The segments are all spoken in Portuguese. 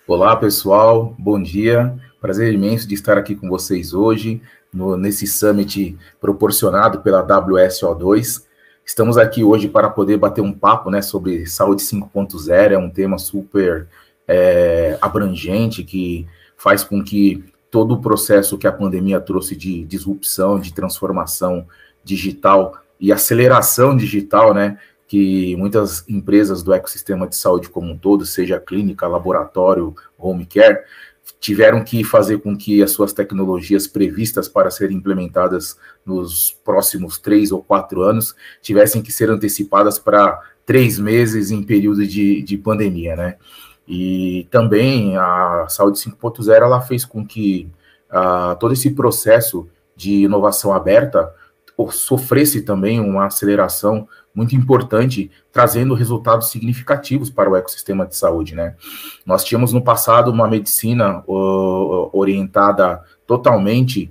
Olá, pessoal. Bom dia. Prazer imenso de estar aqui com vocês hoje, nesse summit proporcionado pela WSO2. Estamos aqui hoje para poder bater um papo, né, sobre saúde 5.0. É um tema super abrangente que faz com que todo o processo que a pandemia trouxe de disrupção, de transformação digital e aceleração digital, né, que muitas empresas do ecossistema de saúde como um todo, seja clínica, laboratório, home care, tiveram que fazer com que as suas tecnologias previstas para serem implementadas nos próximos 3 ou 4 anos tivessem que ser antecipadas para 3 meses em período de pandemia, né? E também a Saúde 5.0 ela fez com que todo esse processo de inovação aberta sofresse também uma aceleração muito importante, trazendo resultados significativos para o ecossistema de saúde, né? Nós tínhamos no passado uma medicina orientada totalmente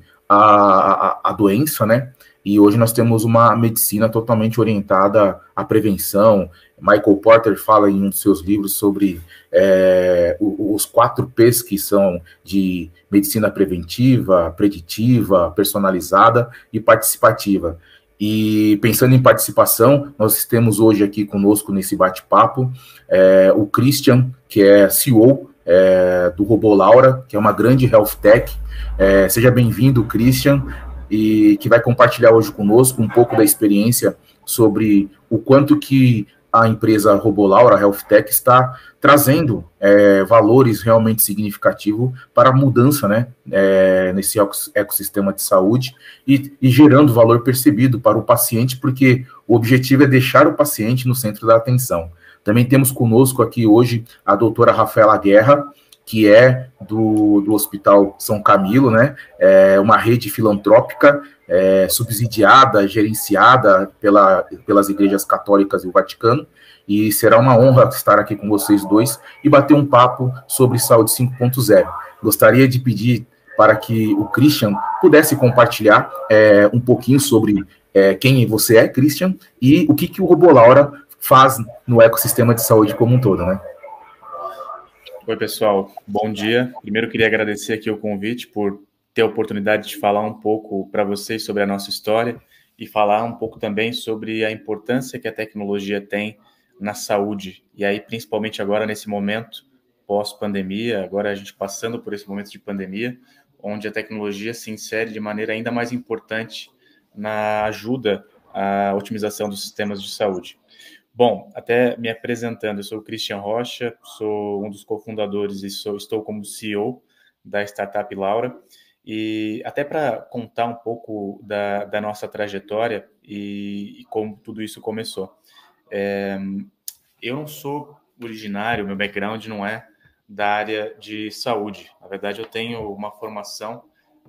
à doença, né? E hoje nós temos uma medicina totalmente orientada à prevenção. Michael Porter fala em um dos seus livros sobre os 4 P's que são de medicina preventiva, preditiva, personalizada e participativa. E pensando em participação, nós temos hoje aqui conosco nesse bate-papo o Christian, que é CEO do Robô Laura, que é uma grande health tech. Seja bem-vindo, Christian, e que vai compartilhar hoje conosco um pouco da experiência sobre o quanto que a empresa Robô Laura Health Tech está trazendo valores realmente significativos para a mudança, né, nesse ecossistema de saúde e gerando valor percebido para o paciente, porque o objetivo é deixar o paciente no centro da atenção. Também temos conosco aqui hoje a doutora Rafaela Guerra, que é do Hospital São Camilo, né? É uma rede filantrópica subsidiada, gerenciada pelas igrejas católicas e o Vaticano, e será uma honra estar aqui com vocês dois e bater um papo sobre saúde 5.0. Gostaria de pedir para que o Christian pudesse compartilhar um pouquinho sobre quem você é, Christian, e o que o Robô Laura faz no ecossistema de saúde como um todo, né? Oi, pessoal. Bom dia. Primeiro, queria agradecer aqui o convite por ter a oportunidade de falar um pouco para vocês sobre a nossa história e falar um pouco também sobre a importância que a tecnologia tem na saúde. E aí, principalmente agora, nesse momento pós-pandemia, agora a gente passando por esse momento de pandemia, onde a tecnologia se insere de maneira ainda mais importante na ajuda à otimização dos sistemas de saúde. Bom, até me apresentando, eu sou o Christian Rocha, sou um dos cofundadores e estou como CEO da startup Laura. E até para contar um pouco da nossa trajetória e como tudo isso começou. Eu não sou originário, meu background não é da área de saúde. Na verdade, eu tenho uma formação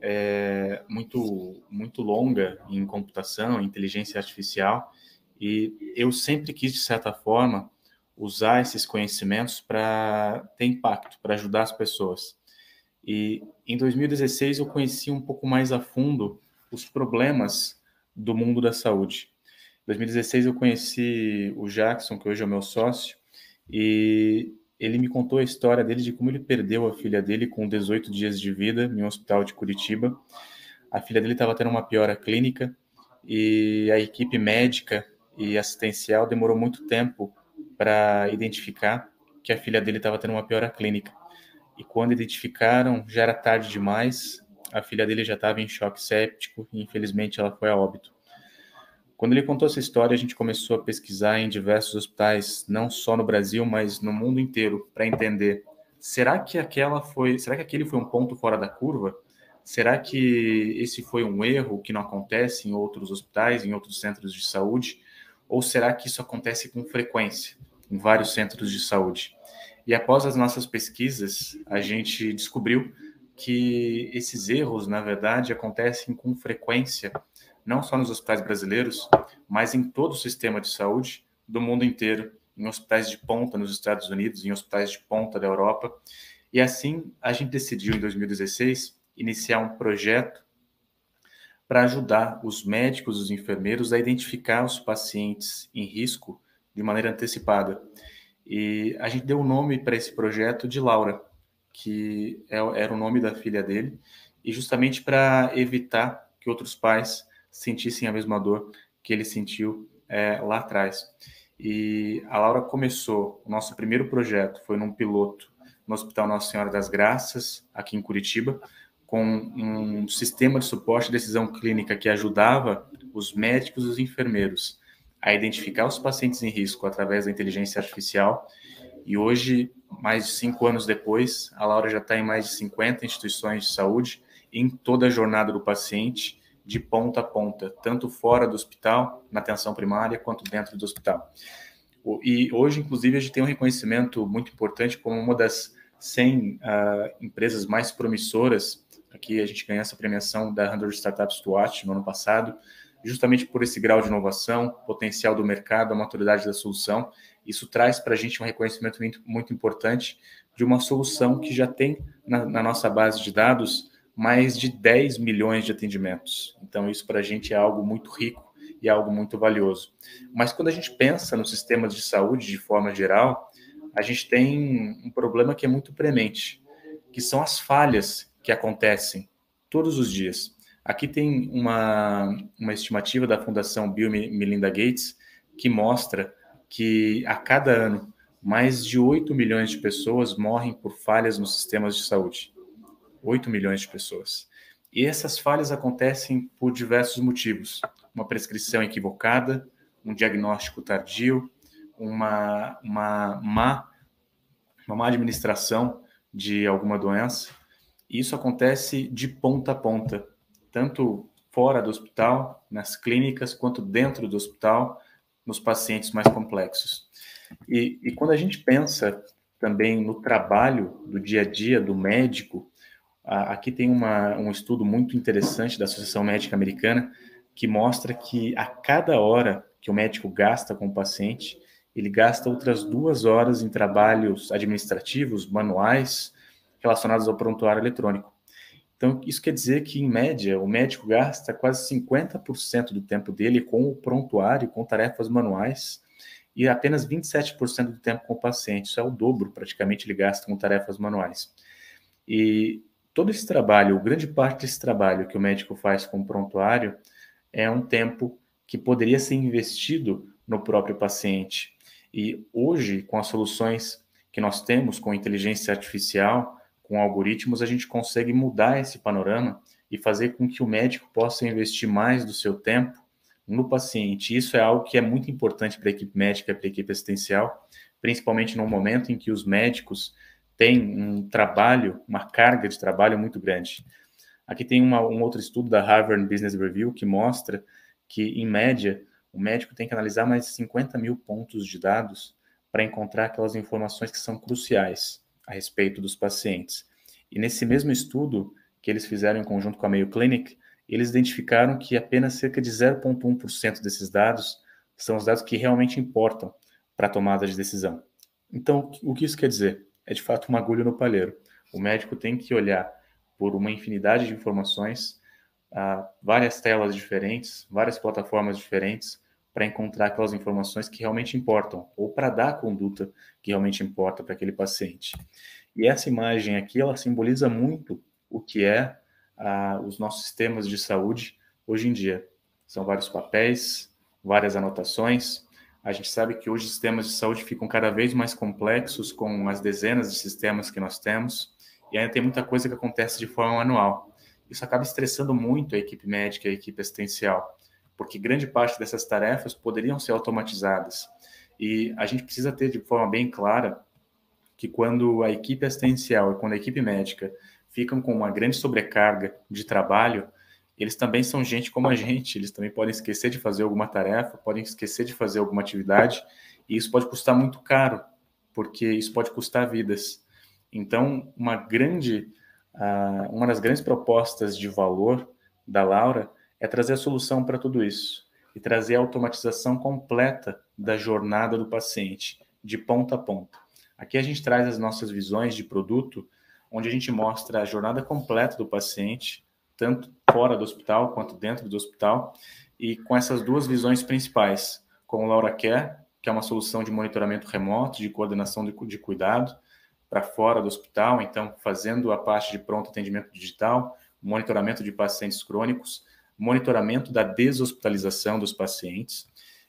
muito longa em computação, em inteligência artificial, e eu sempre quis, de certa forma, usar esses conhecimentos para ter impacto, para ajudar as pessoas. E em 2016 eu conheci um pouco mais a fundo os problemas do mundo da saúde. Em 2016 eu conheci o Jackson, que hoje é o meu sócio, e ele me contou a história dele de como ele perdeu a filha dele com 18 dias de vida em um hospital de Curitiba. A filha dele estava tendo uma piora clínica e a equipe médica e assistencial demorou muito tempo para identificar que a filha dele estava tendo uma piora clínica. E quando identificaram, já era tarde demais, a filha dele já estava em choque séptico e infelizmente ela foi a óbito. Quando ele contou essa história, a gente começou a pesquisar em diversos hospitais, não só no Brasil, mas no mundo inteiro, para entender, será que aquele foi um ponto fora da curva? Será que esse foi um erro que não acontece em outros hospitais, em outros centros de saúde? Ou será que isso acontece com frequência em vários centros de saúde? E após as nossas pesquisas, a gente descobriu que esses erros, na verdade, acontecem com frequência, não só nos hospitais brasileiros, mas em todo o sistema de saúde do mundo inteiro, em hospitais de ponta nos Estados Unidos, em hospitais de ponta da Europa. E assim, a gente decidiu, em 2016, iniciar um projeto para ajudar os médicos, os enfermeiros a identificar os pacientes em risco de maneira antecipada. E a gente deu o nome para esse projeto de Laura. que era o nome da filha dele, e justamente para evitar que outros pais sentissem a mesma dor que ele sentiu lá atrás. E a Laura começou, o nosso primeiro projeto foi num piloto no Hospital Nossa Senhora das Graças, aqui em Curitiba, com um sistema de suporte e decisão clínica que ajudava os médicos e os enfermeiros a identificar os pacientes em risco através da inteligência artificial. E hoje, mais de 5 anos depois, a Laura já está em mais de 50 instituições de saúde, em toda a jornada do paciente, de ponta a ponta, tanto fora do hospital, na atenção primária, quanto dentro do hospital. E hoje, inclusive, a gente tem um reconhecimento muito importante como uma das 100 empresas mais promissoras. Aqui a gente ganhou essa premiação da 100 Startups to Watch no ano passado, justamente por esse grau de inovação, potencial do mercado, a maturidade da solução. Isso traz para a gente um reconhecimento muito importante de uma solução que já tem na nossa base de dados mais de 10 milhões de atendimentos. Então, isso para a gente é algo muito rico e é algo muito valioso. Mas quando a gente pensa nos sistemas de saúde de forma geral, a gente tem um problema que é muito premente, que são as falhas que acontecem todos os dias. Aqui tem uma estimativa da Fundação Bill e Melinda Gates que mostra que a cada ano mais de 8 milhões de pessoas morrem por falhas nos sistemas de saúde. 8 milhões de pessoas. E essas falhas acontecem por diversos motivos. Uma prescrição equivocada, um diagnóstico tardio, uma má administração de alguma doença. E isso acontece de ponta a ponta, tanto fora do hospital, nas clínicas, quanto dentro do hospital, nos pacientes mais complexos. E quando a gente pensa também no trabalho do dia a dia do médico, aqui tem um estudo muito interessante da Associação Médica Americana que mostra que a cada hora que o médico gasta com o paciente, ele gasta outras 2 horas em trabalhos administrativos, manuais, relacionados ao prontuário eletrônico. Então, isso quer dizer que, em média, o médico gasta quase 50% do tempo dele com o prontuário, com tarefas manuais, e apenas 27% do tempo com o paciente. Isso é o dobro, praticamente, ele gasta com tarefas manuais. E todo esse trabalho, grande parte desse trabalho que o médico faz com o prontuário, é um tempo que poderia ser investido no próprio paciente. E hoje, com as soluções que nós temos, com inteligência artificial, com algoritmos, a gente consegue mudar esse panorama e fazer com que o médico possa investir mais do seu tempo no paciente. Isso é algo que é muito importante para a equipe médica, para a equipe assistencial, principalmente no momento em que os médicos têm um trabalho, uma carga de trabalho muito grande. Aqui tem um outro estudo da Harvard Business Review que mostra que, em média, o médico tem que analisar mais de 50 mil pontos de dados para encontrar aquelas informações que são cruciais a respeito dos pacientes. E nesse mesmo estudo que eles fizeram em conjunto com a Mayo Clinic, eles identificaram que apenas cerca de 0,1% desses dados são os dados que realmente importam para a tomada de decisão. Então, o que isso quer dizer? É de fato uma agulha no palheiro. O médico tem que olhar por uma infinidade de informações, várias telas diferentes, várias plataformas diferentes, para encontrar aquelas informações que realmente importam, ou para dar a conduta que realmente importa para aquele paciente. E essa imagem aqui, ela simboliza muito o que é os nossos sistemas de saúde hoje em dia. São vários papéis, várias anotações. A gente sabe que hoje os sistemas de saúde ficam cada vez mais complexos com as dezenas de sistemas que nós temos, e ainda tem muita coisa que acontece de forma manual. Isso acaba estressando muito a equipe médica e a equipe assistencial, porque grande parte dessas tarefas poderiam ser automatizadas. E a gente precisa ter de forma bem clara que quando a equipe assistencial e quando a equipe médica ficam com uma grande sobrecarga de trabalho, eles também são gente como a gente, eles também podem esquecer de fazer alguma tarefa, podem esquecer de fazer alguma atividade, e isso pode custar muito caro, porque isso pode custar vidas. Então, uma das grandes propostas de valor da Laura é trazer a solução para tudo isso e trazer a automatização completa da jornada do paciente, de ponta a ponta. Aqui a gente traz as nossas visões de produto, onde a gente mostra a jornada completa do paciente, tanto fora do hospital quanto dentro do hospital, e com essas duas visões principais, com o Laura Care, que é uma solução de monitoramento remoto, de coordenação de cuidado, para fora do hospital, então fazendo a parte de pronto atendimento digital, monitoramento de pacientes crônicos, monitoramento da deshospitalização dos pacientes.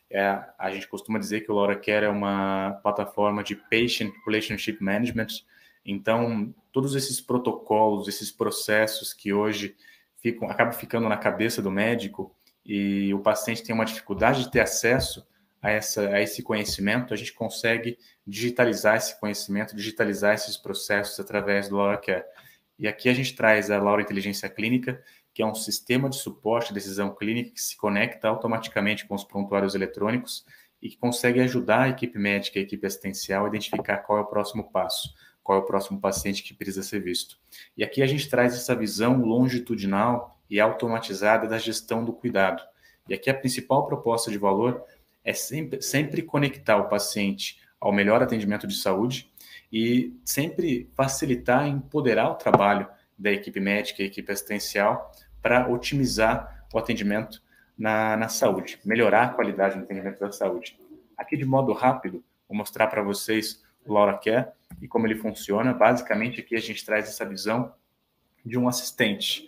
A gente costuma dizer que o LauraCare é uma plataforma de Patient Relationship Management, então todos esses protocolos, esses processos que hoje acabam ficando na cabeça do médico e o paciente tem uma dificuldade de ter acesso a esse conhecimento, a gente consegue digitalizar esse conhecimento, digitalizar esses processos através do LauraCare. E aqui a gente traz a Laura Inteligência Clínica, que é um sistema de suporte à decisão clínica que se conecta automaticamente com os prontuários eletrônicos e que consegue ajudar a equipe médica e a equipe assistencial a identificar qual é o próximo passo, qual é o próximo paciente que precisa ser visto. E aqui a gente traz essa visão longitudinal e automatizada da gestão do cuidado. E aqui a principal proposta de valor é sempre conectar o paciente ao melhor atendimento de saúde e sempre facilitar e empoderar o trabalho da equipe médica e equipe assistencial para otimizar o atendimento na saúde, melhorar a qualidade do atendimento da saúde. Aqui, de modo rápido, vou mostrar para vocês o LauraCare e como ele funciona. Basicamente, aqui a gente traz essa visão de um assistente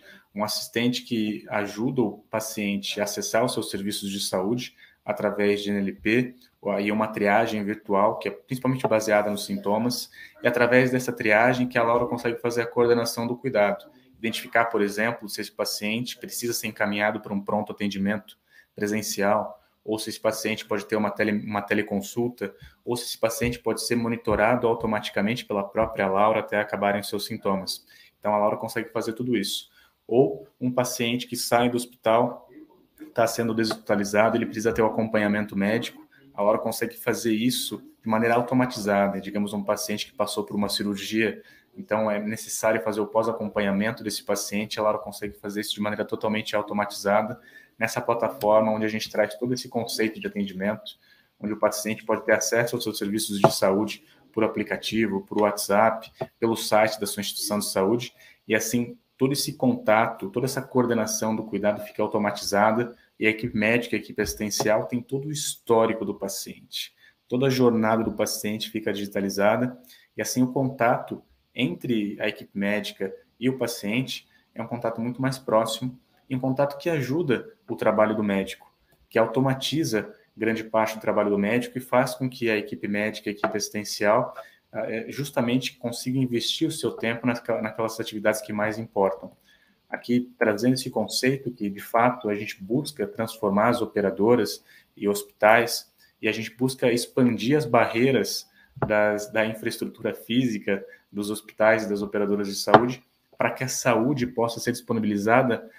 que ajuda o paciente a acessar os seus serviços de saúde através de NLP, e uma triagem virtual, que é principalmente baseada nos sintomas, e através dessa triagem que a Laura consegue fazer a coordenação do cuidado. Identificar, por exemplo, se esse paciente precisa ser encaminhado para um pronto atendimento presencial, ou se esse paciente pode ter uma teleconsulta, ou se esse paciente pode ser monitorado automaticamente pela própria Laura até acabarem os seus sintomas. Então, a Laura consegue fazer tudo isso. Ou um paciente que sai do hospital, está sendo deshospitalizado, ele precisa ter o acompanhamento médico, a Laura consegue fazer isso de maneira automatizada. Digamos, um paciente que passou por uma cirurgia, então é necessário fazer o pós-acompanhamento desse paciente, a Laura consegue fazer isso de maneira totalmente automatizada, nessa plataforma onde a gente traz todo esse conceito de atendimento, onde o paciente pode ter acesso aos seus serviços de saúde por aplicativo, por WhatsApp, pelo site da sua instituição de saúde, e assim todo esse contato, toda essa coordenação do cuidado fica automatizada e a equipe médica, a equipe assistencial tem todo o histórico do paciente. Toda a jornada do paciente fica digitalizada e assim o contato entre a equipe médica e o paciente é um contato muito mais próximo e um contato que ajuda o trabalho do médico, que automatiza grande parte do trabalho do médico e faz com que a equipe médica, a equipe assistencial justamente consiga investir o seu tempo naquelas atividades que mais importam. Aqui, trazendo esse conceito que, de fato, a gente busca transformar as operadoras e hospitais e a gente busca expandir as barreiras da infraestrutura física dos hospitais e das operadoras de saúde para que a saúde possa ser disponibilizada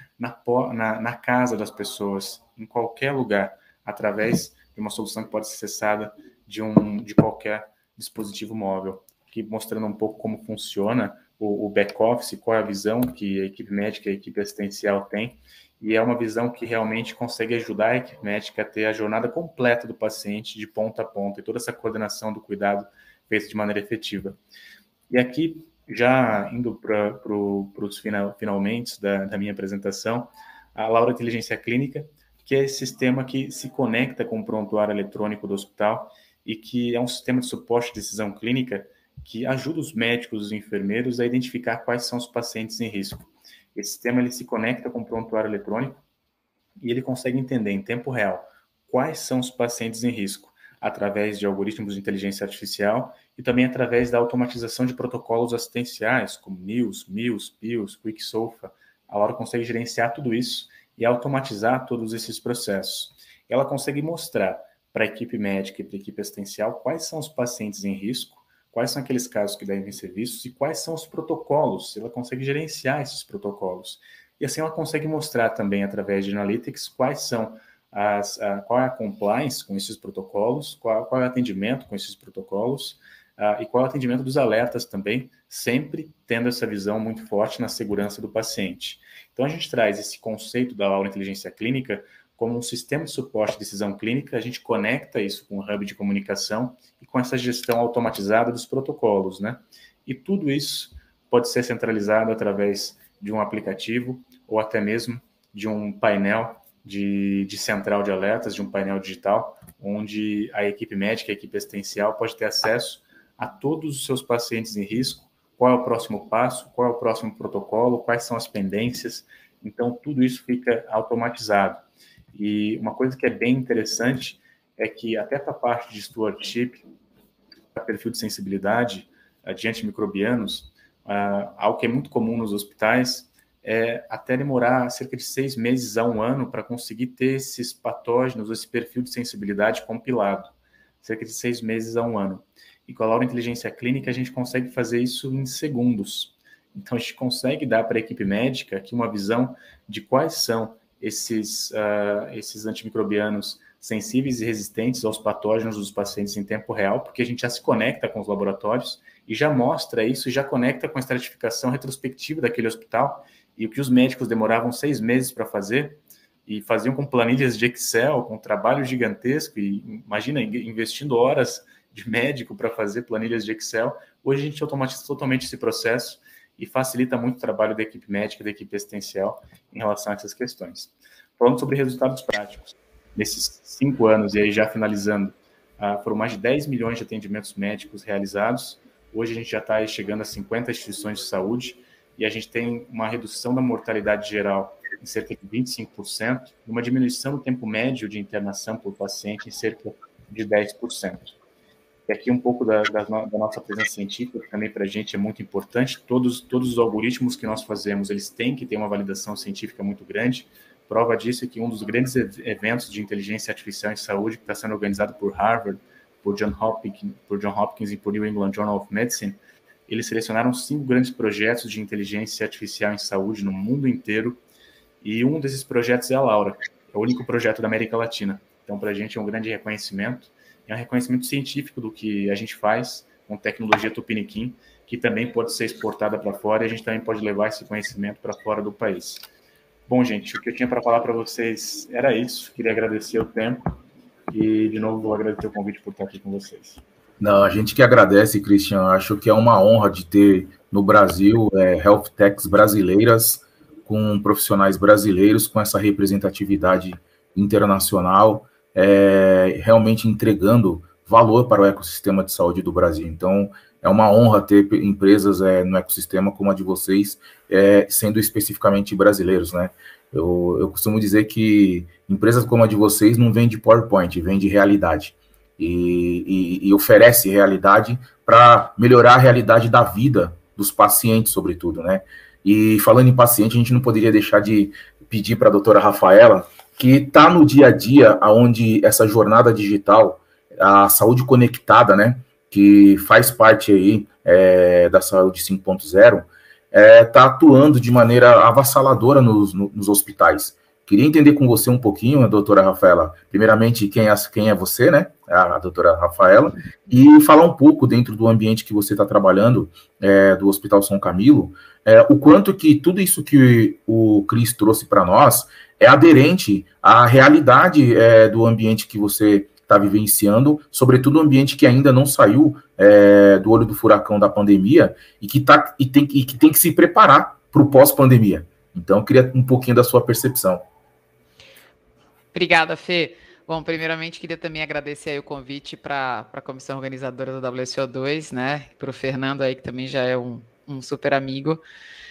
na casa das pessoas, em qualquer lugar, através de uma solução que pode ser acessada de qualquer dispositivo móvel. Aqui mostrando um pouco como funciona o back-office, qual é a visão que a equipe médica e a equipe assistencial tem, e é uma visão que realmente consegue ajudar a equipe médica a ter a jornada completa do paciente de ponta a ponta, e toda essa coordenação do cuidado feita de maneira efetiva. E aqui, já indo para os finalmente da minha apresentação, a Laura Inteligência Clínica, que é esse sistema que se conecta com o prontuário eletrônico do hospital e que é um sistema de suporte de decisão clínica que ajuda os médicos e os enfermeiros a identificar quais são os pacientes em risco. Esse sistema ele se conecta com o prontuário eletrônico e ele consegue entender em tempo real quais são os pacientes em risco, através de algoritmos de inteligência artificial e também através da automatização de protocolos assistenciais, como NIOS, MIOS, PIOS, QuickSOFA. A Laura consegue gerenciar tudo isso e automatizar todos esses processos. Ela consegue mostrar para a equipe médica e para a equipe assistencial quais são os pacientes em risco, quais são aqueles casos que devem ser vistos e quais são os protocolos. Ela consegue gerenciar esses protocolos. E assim ela consegue mostrar também, através de Analytics, quais são qual é a compliance com esses protocolos, qual é o atendimento com esses protocolos, e qual é o atendimento dos alertas também, sempre tendo essa visão muito forte na segurança do paciente. Então, a gente traz esse conceito da Laura Inteligência Clínica como um sistema de suporte de decisão clínica, a gente conecta isso com o hub de comunicação e com essa gestão automatizada dos protocolos, né? E tudo isso pode ser centralizado através de um aplicativo ou até mesmo de um painel de central de alertas, de um painel digital, onde a equipe médica, a equipe assistencial pode ter acesso a todos os seus pacientes em risco qual é o próximo passo, qual é o próximo protocolo, quais são as pendências. Então, tudo isso fica automatizado. E uma coisa que é bem interessante é que até para a parte de stewardship, para perfil de sensibilidade de antimicrobianos, algo que é muito comum nos hospitais é até demorar cerca de 6 meses a 1 ano para conseguir ter esses patógenos, esse perfil de sensibilidade compilado. Cerca de 6 meses a 1 ano. E com a Laura Inteligência Clínica, a gente consegue fazer isso em segundos. Então, a gente consegue dar para a equipe médica aqui uma visão de quais são esses antimicrobianos sensíveis e resistentes aos patógenos dos pacientes em tempo real, porque a gente já se conecta com os laboratórios e já mostra isso e já conecta com a estratificação retrospectiva daquele hospital. E o que os médicos demoravam 6 meses para fazer, e faziam com planilhas de Excel, com trabalho gigantesco, e imagina, investindo horas de médico para fazer planilhas de Excel, hoje a gente automatiza totalmente esse processo e facilita muito o trabalho da equipe médica, da equipe assistencial em relação a essas questões. Falando sobre resultados práticos, nesses 5 anos, e aí já finalizando, foram mais de 10 milhões de atendimentos médicos realizados, hoje a gente já está chegando a 50 instituições de saúde, e a gente tem uma redução da mortalidade geral em cerca de 25%, e uma diminuição do tempo médio de internação por paciente em cerca de 10%. E aqui um pouco da nossa presença científica, que também para a gente é muito importante. Todos os algoritmos que nós fazemos, eles têm que ter uma validação científica muito grande. Prova disso é que um dos grandes eventos de inteligência artificial em saúde, que está sendo organizado por Harvard, por John Hopkins e por New England Journal of Medicine, eles selecionaram 5 grandes projetos de inteligência artificial em saúde no mundo inteiro, e um desses projetos é a Laura, é o único projeto da América Latina. Então, para a gente é um grande reconhecimento, é um reconhecimento científico do que a gente faz com tecnologia Tupiniquim, que também pode ser exportada para fora, e a gente também pode levar esse conhecimento para fora do país. Bom, gente, o que eu tinha para falar para vocês era isso. Queria agradecer o tempo e, de novo, vou agradecer o convite por estar aqui com vocês. Não, a gente que agradece, Christian. Acho que é uma honra de ter no Brasil health techs brasileiras, com profissionais brasileiros, com essa representatividade internacional, realmente entregando valor para o ecossistema de saúde do Brasil. Então, é uma honra ter empresas no ecossistema como a de vocês, sendo especificamente brasileiros, né? Eu costumo dizer que empresas como a de vocês não vêm de PowerPoint, vêm de realidade. E oferece realidade para melhorar a realidade da vida dos pacientes, sobretudo, né? E falando em paciente, a gente não poderia deixar de pedir para a doutora Rafaela, que está no dia a dia, onde essa jornada digital, a saúde conectada, né, que faz parte aí da saúde 5.0, está atuando de maneira avassaladora nos hospitais. Queria entender com você um pouquinho, doutora Rafaela, primeiramente, quem é você, né, a doutora Rafaela, e falar um pouco dentro do ambiente que você está trabalhando, do Hospital São Camilo, o quanto que tudo isso que o Cris trouxe para nós é aderente à realidade do ambiente que você está vivenciando, sobretudo um ambiente que ainda não saiu do olho do furacão da pandemia e que tem que se preparar para o pós-pandemia. Então, eu queria um pouquinho da sua percepção. Obrigada, Fê. Bom, primeiramente, queria também agradecer aí o convite para a comissão organizadora da WSO2, né? Para o Fernando aí, que também já é um super amigo.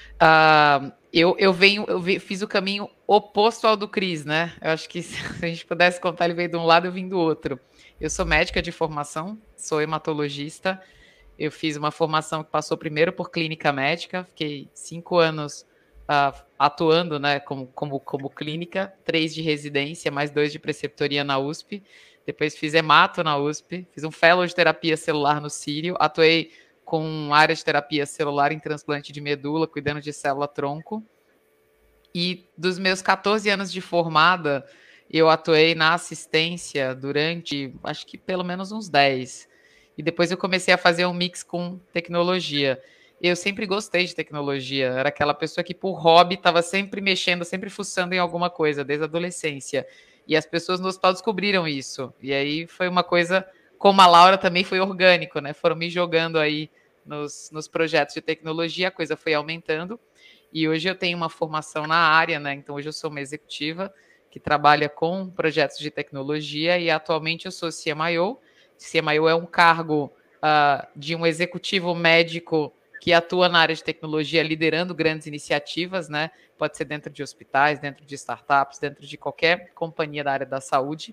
Eu fiz o caminho oposto ao do Cris, né? Eu acho que se a gente pudesse contar, ele veio de um lado e eu vim do outro. Eu sou médica de formação, sou hematologista. Eu fiz uma formação que passou primeiro por clínica médica, fiquei 5 anos atuando, né, como clínica, 3 de residência, mais 2 de preceptoria na USP. Depois fiz hemato na USP, fiz um fellow de terapia celular no Sírio, atuei com área de terapia celular em transplante de medula, cuidando de célula-tronco. E dos meus 14 anos de formada, eu atuei na assistência durante, acho que pelo menos uns 10. E depois eu comecei a fazer um mix com tecnologia. Eu sempre gostei de tecnologia, era aquela pessoa que por hobby estava sempre mexendo, sempre fuçando em alguma coisa, desde a adolescência. E as pessoas no hospital descobriram isso. E aí foi uma coisa, como a Laura também foi orgânico, né? Foram me jogando aí nos projetos de tecnologia, a coisa foi aumentando. E hoje eu tenho uma formação na área, né? Então hoje eu sou uma executiva que trabalha com projetos de tecnologia e atualmente eu sou CMIO. CMIO é um cargo de um executivo médico que atua na área de tecnologia, liderando grandes iniciativas, né? Pode ser dentro de hospitais, dentro de startups, dentro de qualquer companhia da área da saúde.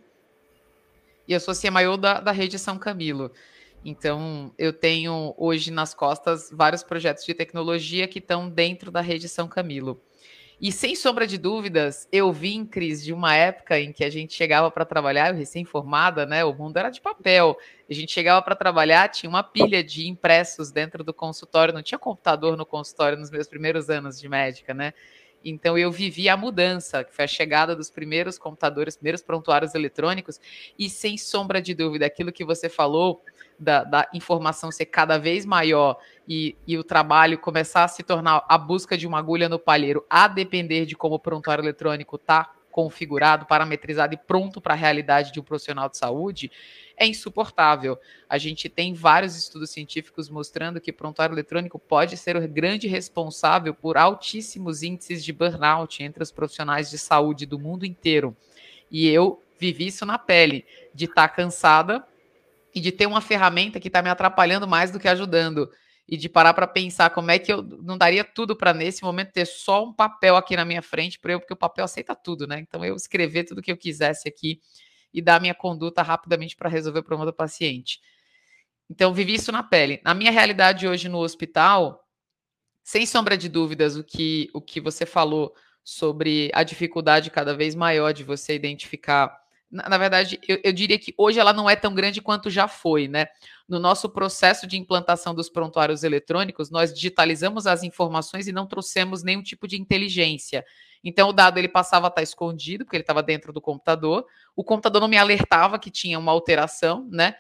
E eu sou CMIO da rede São Camilo. Então, eu tenho hoje nas costas vários projetos de tecnologia que estão dentro da rede São Camilo. E sem sombra de dúvidas, eu vim, Cris, de uma época em que a gente chegava para trabalhar, eu recém-formada, né? O mundo era de papel. A gente chegava para trabalhar, tinha uma pilha de impressos dentro do consultório, não tinha computador no consultório nos meus primeiros anos de médica, né? Então eu vivi a mudança, que foi a chegada dos primeiros computadores, primeiros prontuários eletrônicos, e sem sombra de dúvida, aquilo que você falou da informação ser cada vez maior e o trabalho começar a se tornar a busca de uma agulha no palheiro, a depender de como o prontuário eletrônico está configurado, parametrizado e pronto para a realidade de um profissional de saúde, é insuportável. A gente tem vários estudos científicos mostrando que prontuário eletrônico pode ser o grande responsável por altíssimos índices de burnout entre os profissionais de saúde do mundo inteiro. E eu vivi isso na pele, de estar cansada e de ter uma ferramenta que está me atrapalhando mais do que ajudando. E de parar para pensar como é que eu não daria tudo para, nesse momento, ter só um papel aqui na minha frente, porque o papel aceita tudo, né? Então, eu escrever tudo que eu quisesse aqui e dar minha conduta rapidamente para resolver o problema do paciente. Então, vivi isso na pele. Na minha realidade hoje no hospital, sem sombra de dúvidas, o que você falou sobre a dificuldade cada vez maior de você identificar. Na verdade, eu diria que hoje ela não é tão grande quanto já foi, né? No nosso processo de implantação dos prontuários eletrônicos, nós digitalizamos as informações e não trouxemos nenhum tipo de inteligência. Então, o dado ele passava a estar escondido, porque ele estava dentro do computador. O computador não me alertava que tinha uma alteração, né?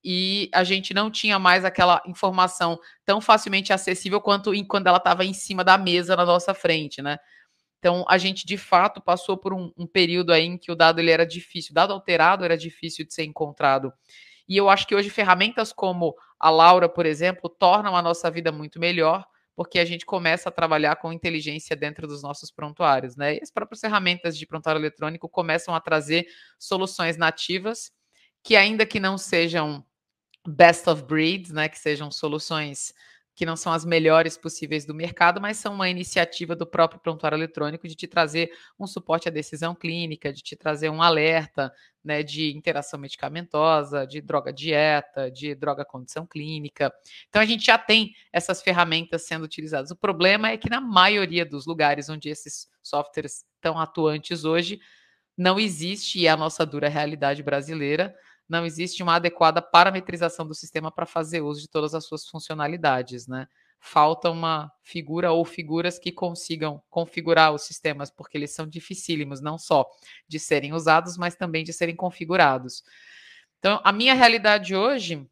E a gente não tinha mais aquela informação tão facilmente acessível quanto quando ela estava em cima da mesa na nossa frente, né? Então, a gente, de fato, passou por um período aí em que o dado ele era difícil, o dado alterado era difícil de ser encontrado. E eu acho que hoje ferramentas como a Laura, por exemplo, tornam a nossa vida muito melhor, porque a gente começa a trabalhar com inteligência dentro dos nossos prontuários, né? E as próprias ferramentas de prontuário eletrônico começam a trazer soluções nativas, que ainda que não sejam best of breeds, né, que sejam soluções que não são as melhores possíveis do mercado, mas são uma iniciativa do próprio prontuário eletrônico de te trazer um suporte à decisão clínica, de te trazer um alerta, né, de interação medicamentosa, de droga dieta, de droga condição clínica. Então a gente já tem essas ferramentas sendo utilizadas. O problema é que na maioria dos lugares onde esses softwares estão atuantes hoje, não existe, e é a nossa dura realidade brasileira, não existe uma adequada parametrização do sistema para fazer uso de todas as suas funcionalidades, né? Falta uma figura ou figuras que consigam configurar os sistemas, porque eles são dificílimos, não só de serem usados, mas também de serem configurados. Então, a minha realidade hoje,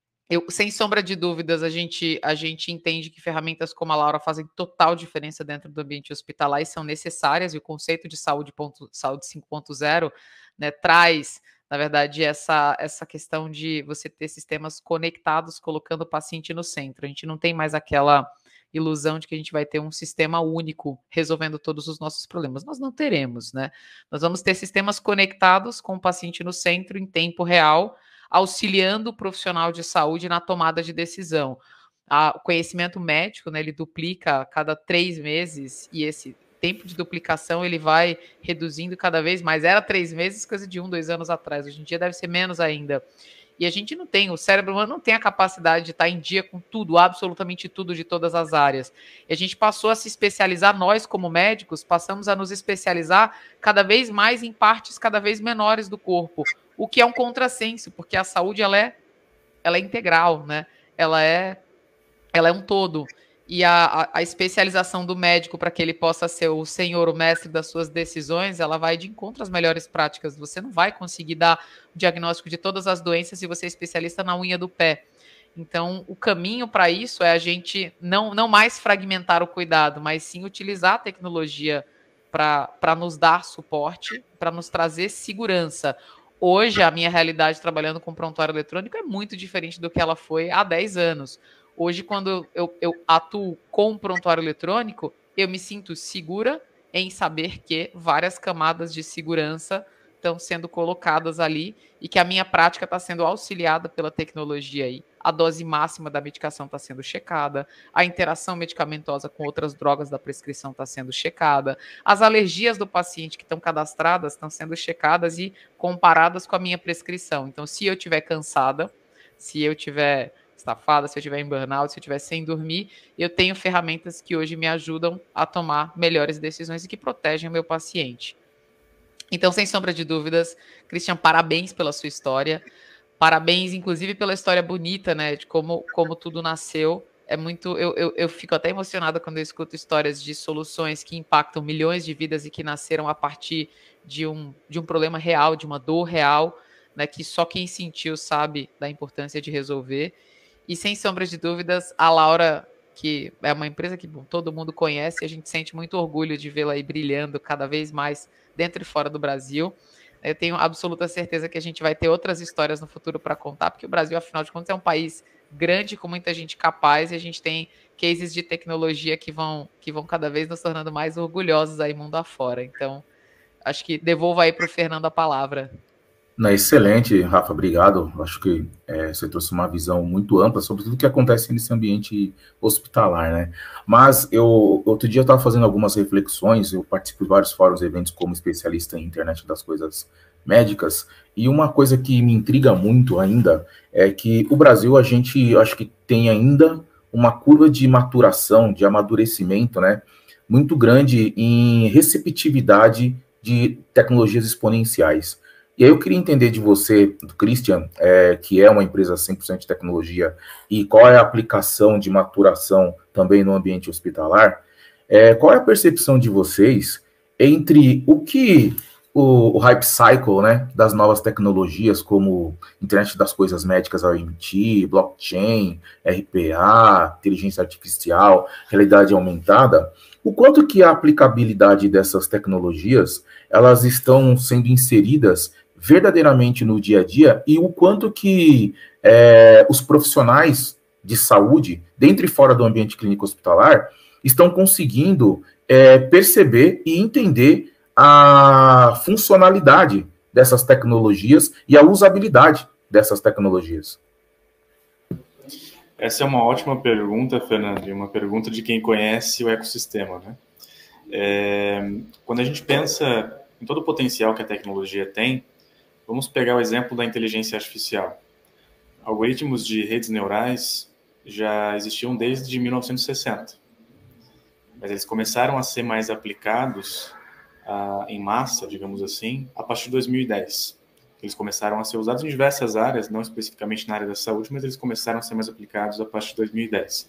sem sombra de dúvidas, a gente entende que ferramentas como a Laura fazem total diferença dentro do ambiente hospitalar e são necessárias, e o conceito de saúde 5.0, né, traz, na verdade, essa questão de você ter sistemas conectados, colocando o paciente no centro. A gente não tem mais aquela ilusão de que a gente vai ter um sistema único resolvendo todos os nossos problemas. Nós não teremos, né? Nós vamos ter sistemas conectados com o paciente no centro em tempo real, auxiliando o profissional de saúde na tomada de decisão. O conhecimento médico, né, ele duplica a cada 3 meses, e esse tempo de duplicação ele vai reduzindo cada vez mais. Era 3 meses, coisa de 1, 2 anos atrás. Hoje em dia deve ser menos ainda. E a gente não tem, o cérebro humano não tem a capacidade de estar em dia com tudo, absolutamente tudo de todas as áreas. E a gente passou a se especializar, nós como médicos, passamos a nos especializar cada vez mais em partes cada vez menores do corpo, o que é um contrassenso, porque a saúde ela é integral, né? Ela é um todo. E a especialização do médico para que ele possa ser o senhor, o mestre das suas decisões, ela vai de encontro às melhores práticas. Você não vai conseguir dar o diagnóstico de todas as doenças se você é especialista na unha do pé. Então, o caminho para isso é a gente não mais fragmentar o cuidado, mas sim utilizar a tecnologia para nos dar suporte, para nos trazer segurança. Hoje, a minha realidade trabalhando com prontuário eletrônico é muito diferente do que ela foi há 10 anos. Hoje, quando eu atuo com prontuário eletrônico, eu me sinto segura em saber que várias camadas de segurança estão sendo colocadas ali e que a minha prática está sendo auxiliada pela tecnologia aí. A dose máxima da medicação está sendo checada, a interação medicamentosa com outras drogas da prescrição está sendo checada, as alergias do paciente que estão cadastradas estão sendo checadas e comparadas com a minha prescrição. Então, se eu estiver cansada, se eu estiver estafada, se eu estiver em burnout, se eu estiver sem dormir, eu tenho ferramentas que hoje me ajudam a tomar melhores decisões e que protegem o meu paciente. Então, sem sombra de dúvidas, Christian, parabéns pela sua história. Parabéns, inclusive, pela história bonita, né? De como tudo nasceu. É muito. Eu fico até emocionada quando eu escuto histórias de soluções que impactam milhões de vidas e que nasceram a partir de um problema real, de uma dor real, né? Que só quem sentiu sabe da importância de resolver. E sem sombra de dúvidas, a Laura, que é uma empresa que todo mundo conhece, a gente sente muito orgulho de vê-la aí brilhando cada vez mais dentro e fora do Brasil. Eu tenho absoluta certeza que a gente vai ter outras histórias no futuro para contar, porque o Brasil, afinal de contas, é um país grande, com muita gente capaz, e a gente tem cases de tecnologia que vão cada vez nos tornando mais orgulhosos aí mundo afora. Então, acho que devolvo aí para o Fernando a palavra. Não, excelente, Rafa, obrigado. Acho que você trouxe uma visão muito ampla sobre tudo que acontece nesse ambiente hospitalar, né? Mas outro dia eu estava fazendo algumas reflexões, eu participo de vários fóruns e eventos como especialista em internet das coisas médicas, e uma coisa que me intriga muito ainda é que o Brasil, a gente, acho que tem ainda uma curva de maturação, de amadurecimento, né? Muito grande em receptividade de tecnologias exponenciais. E aí eu queria entender de você, do Christian, que é uma empresa 100% de tecnologia, e qual é a aplicação de maturação também no ambiente hospitalar, qual é a percepção de vocês entre o que o hype cycle, né, das novas tecnologias, como internet das coisas médicas, IoT, blockchain, RPA, inteligência artificial, realidade aumentada, o quanto que a aplicabilidade dessas tecnologias, elas estão sendo inseridas verdadeiramente no dia a dia, e o quanto que os profissionais de saúde, dentro e fora do ambiente clínico hospitalar, estão conseguindo perceber e entender a funcionalidade dessas tecnologias e a usabilidade dessas tecnologias. Essa é uma ótima pergunta, Fernando, e uma pergunta de quem conhece o ecossistema, né? Quando a gente pensa em todo o potencial que a tecnologia tem, vamos pegar o exemplo da inteligência artificial. Algoritmos de redes neurais já existiam desde 1960, mas eles começaram a ser mais aplicados em massa, digamos assim, a partir de 2010. Eles começaram a ser usados em diversas áreas, não especificamente na área da saúde, mas eles começaram a ser mais aplicados a partir de 2010.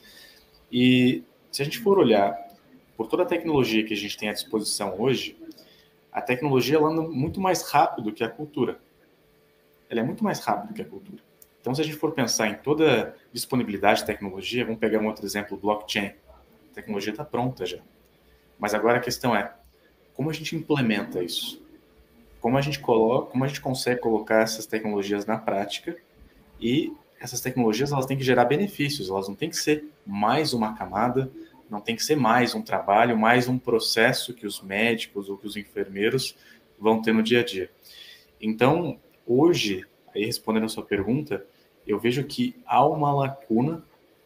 E se a gente for olhar por toda a tecnologia que a gente tem à disposição hoje, a tecnologia ela anda muito mais rápido que a cultura. Ela é muito mais rápida que a cultura. Então, se a gente for pensar em toda a disponibilidade de tecnologia, vamos pegar um outro exemplo, blockchain. A tecnologia está pronta já. Mas agora a questão é, como a gente implementa isso? Como a gente consegue colocar essas tecnologias na prática? E essas tecnologias elas têm que gerar benefícios, elas não têm que ser mais uma camada, não tem que ser mais um trabalho, mais um processo que os médicos ou que os enfermeiros vão ter no dia a dia. Então, hoje, aí respondendo a sua pergunta, eu vejo que há uma lacuna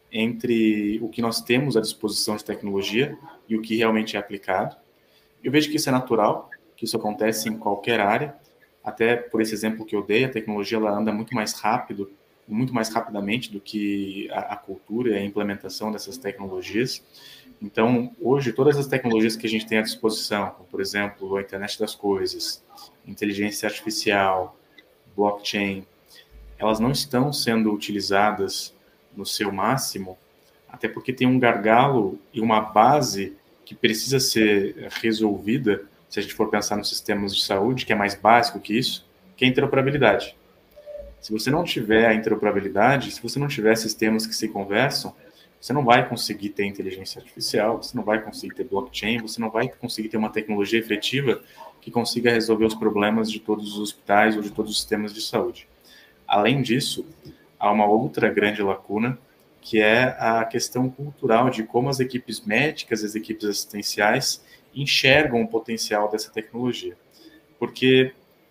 entre o que nós temos à disposição de tecnologia e o que realmente é aplicado. Eu vejo que isso é natural, que isso acontece em qualquer área, até por esse exemplo que eu dei, a tecnologia ela anda muito mais rápido, muito mais rapidamente do que a cultura e a implementação dessas tecnologias. Então, hoje, todas as tecnologias que a gente tem à disposição, como, por exemplo, a internet das coisas, inteligência artificial, blockchain, elas não estão sendo utilizadas no seu máximo, até porque tem um gargalo e uma base que precisa ser resolvida, se a gente for pensar nos sistemas de saúde, que é mais básico que isso, que é a interoperabilidade. Se você não tiver a interoperabilidade, se você não tiver sistemas que se conversam, você não vai conseguir ter inteligência artificial, você não vai conseguir ter blockchain, você não vai conseguir ter uma tecnologia efetiva que consiga resolver os problemas de todos os hospitais ou de todos os sistemas de saúde. Além disso, há uma outra grande lacuna, que é a questão cultural de como as equipes médicas, as equipes assistenciais enxergam o potencial dessa tecnologia. Porque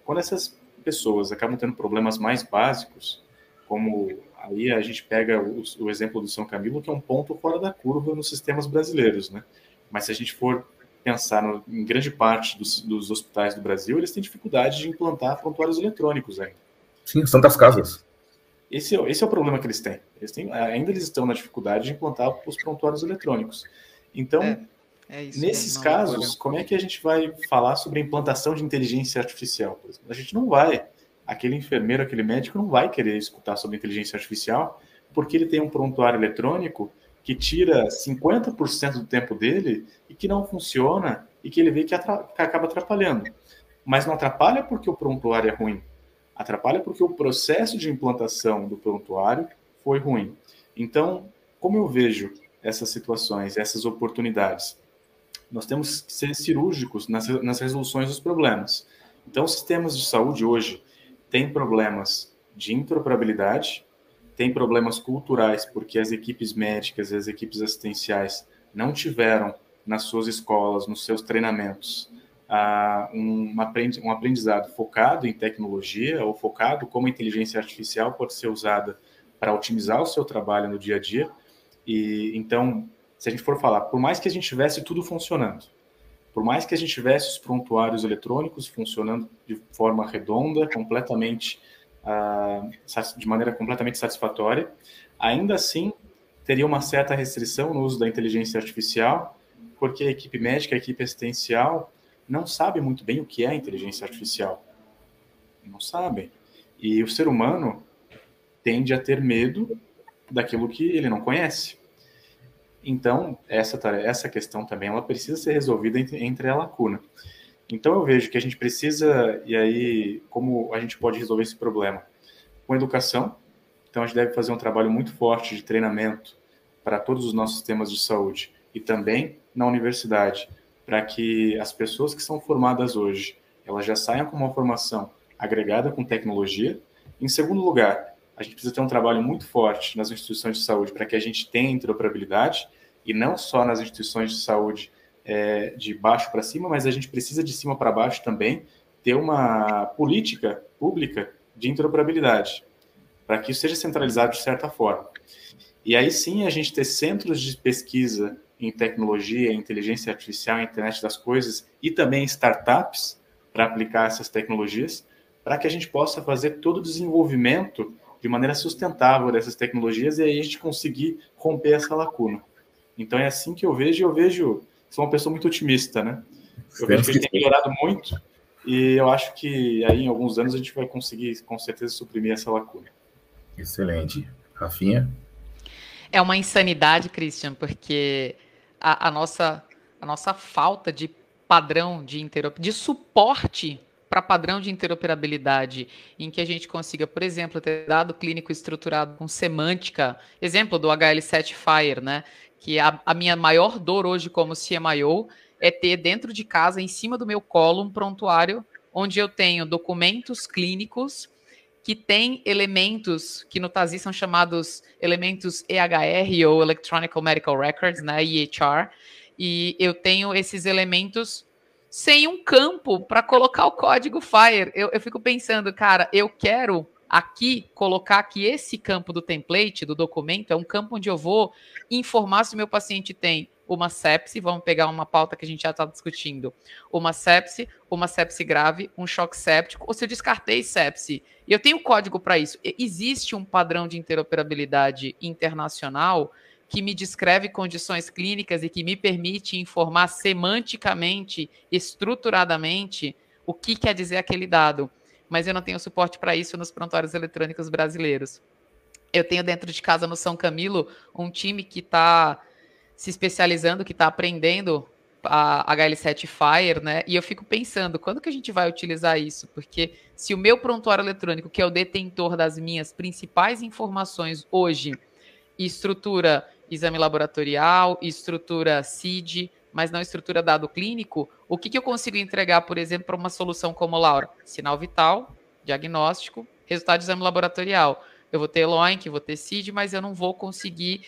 quando essas pessoas acabam tendo problemas mais básicos, como aí a gente pega o exemplo do São Camilo, que é um ponto fora da curva nos sistemas brasileiros, né? Mas se a gente for pensar em grande parte dos hospitais do Brasil, eles têm dificuldade de implantar prontuários eletrônicos ainda. Sim, Santas Casas. Esse é o problema que eles têm. Ainda eles estão na dificuldade de implantar os prontuários eletrônicos. Então, nesses casos, como é que a gente vai falar sobre a implantação de inteligência artificial? A gente não vai. Aquele enfermeiro, aquele médico não vai querer escutar sobre inteligência artificial porque ele tem um prontuário eletrônico que tira 50% do tempo dele e que não funciona e que ele vê que acaba atrapalhando. Mas não atrapalha porque o prontuário é ruim. Atrapalha porque o processo de implantação do prontuário foi ruim. Então, como eu vejo essas situações, essas oportunidades? Nós temos que ser cirúrgicos nas resoluções dos problemas. Então, os sistemas de saúde hoje têm problemas de interoperabilidade, têm problemas culturais, porque as equipes médicas e as equipes assistenciais não tiveram nas suas escolas, nos seus treinamentos, um aprendizado focado em tecnologia ou focado como a inteligência artificial pode ser usada para otimizar o seu trabalho no dia a dia. E então, se a gente for falar, por mais que a gente tivesse tudo funcionando, por mais que a gente tivesse os prontuários eletrônicos funcionando de forma redonda, completamente, de maneira completamente satisfatória, ainda assim teria uma certa restrição no uso da inteligência artificial, porque a equipe médica, a equipe assistencial, não sabe muito bem o que é a inteligência artificial. Não sabem. E o ser humano tende a ter medo daquilo que ele não conhece. Então, essa questão também ela precisa ser resolvida entre a lacuna. Então, eu vejo que a gente precisa, e aí, como a gente pode resolver esse problema? Com educação. Então, a gente deve fazer um trabalho muito forte de treinamento para todos os nossos sistemas de saúde e também na universidade, para que as pessoas que são formadas hoje, elas já saiam com uma formação agregada com tecnologia. Em segundo lugar, a gente precisa ter um trabalho muito forte nas instituições de saúde para que a gente tenha interoperabilidade, e não só nas instituições de saúde de baixo para cima, mas a gente precisa de cima para baixo também ter uma política pública de interoperabilidade, para que isso seja centralizado de certa forma. E aí sim a gente ter centros de pesquisa em tecnologia, inteligência artificial, internet das coisas e também startups para aplicar essas tecnologias, para que a gente possa fazer todo o desenvolvimento de maneira sustentável dessas tecnologias e aí a gente conseguir romper essa lacuna. Então é assim que eu vejo, sou uma pessoa muito otimista, né? Eu vejo que a gente tem melhorado muito e eu acho que aí em alguns anos a gente vai conseguir com certeza suprimir essa lacuna. Excelente. Rafinha? É uma insanidade, Christian, porque a nossa falta de padrão de suporte para padrão de interoperabilidade, em que a gente consiga, por exemplo, ter dado clínico estruturado com semântica, exemplo do HL7 Fire, né? Que a minha maior dor hoje como CMIO é ter dentro de casa, em cima do meu colo, um prontuário onde eu tenho documentos clínicos que tem elementos que no TASI são chamados elementos EHR ou Electronic Medical Records, né, EHR, e eu tenho esses elementos sem um campo para colocar o código FHIR. Eu fico pensando, cara, eu quero aqui colocar que esse campo do template, do documento, é um campo onde eu vou informar se o meu paciente tem uma sepse, vamos pegar uma pauta que a gente já está discutindo, uma sepse grave, um choque séptico, ou se eu descartei sepse, e eu tenho código para isso. Existe um padrão de interoperabilidade internacional que me descreve condições clínicas e que me permite informar semanticamente, estruturadamente, o que quer dizer aquele dado. Mas eu não tenho suporte para isso nos prontuários eletrônicos brasileiros. Eu tenho dentro de casa no São Camilo um time que está se especializando, que está aprendendo a HL7 Fire, né? E eu fico pensando, quando que a gente vai utilizar isso? Porque se o meu prontuário eletrônico, que é o detentor das minhas principais informações hoje, estrutura exame laboratorial, estrutura CID, mas não estrutura dado clínico, o que eu consigo entregar, por exemplo, para uma solução como Laura? Sinal vital, diagnóstico, resultado de exame laboratorial. Eu vou ter LOINC, vou ter CID, mas eu não vou conseguir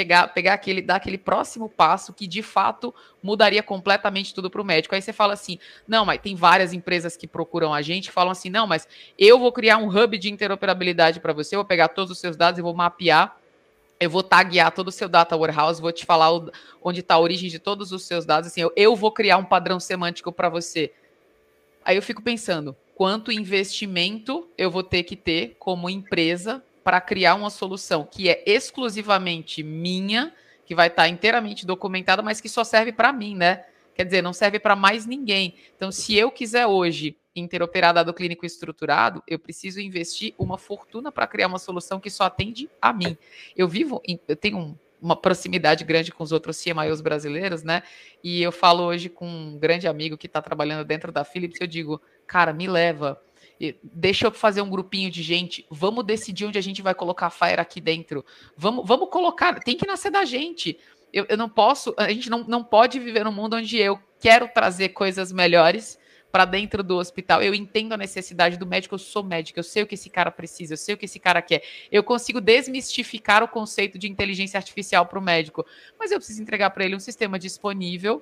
dar aquele próximo passo que, de fato, mudaria completamente tudo para o médico. Aí você fala assim, não, mas tem várias empresas que procuram a gente, que falam assim, não, mas eu vou criar um hub de interoperabilidade para você, eu vou pegar todos os seus dados e vou mapear, eu vou taguear todo o seu data warehouse, vou te falar onde está a origem de todos os seus dados, assim, eu vou criar um padrão semântico para você. Aí eu fico pensando, quanto investimento eu vou ter que ter como empresa para criar uma solução que é exclusivamente minha, que vai estar inteiramente documentada, mas que só serve para mim, né? Quer dizer, não serve para mais ninguém. Então, se eu quiser hoje interoperar dado clínico estruturado, eu preciso investir uma fortuna para criar uma solução que só atende a mim. Eu tenho uma proximidade grande com os outros CMIOs brasileiros, né? E eu falo hoje com um grande amigo que está trabalhando dentro da Philips, eu digo, cara, me leva, deixa eu fazer um grupinho de gente, vamos decidir onde a gente vai colocar a Fire aqui dentro, vamos colocar, tem que nascer da gente. Eu não posso, a gente não pode viver num mundo onde eu quero trazer coisas melhores para dentro do hospital. Eu entendo a necessidade do médico, eu sou médico, eu sei o que esse cara precisa, eu sei o que esse cara quer. Eu consigo desmistificar o conceito de inteligência artificial para o médico, mas eu preciso entregar para ele um sistema disponível,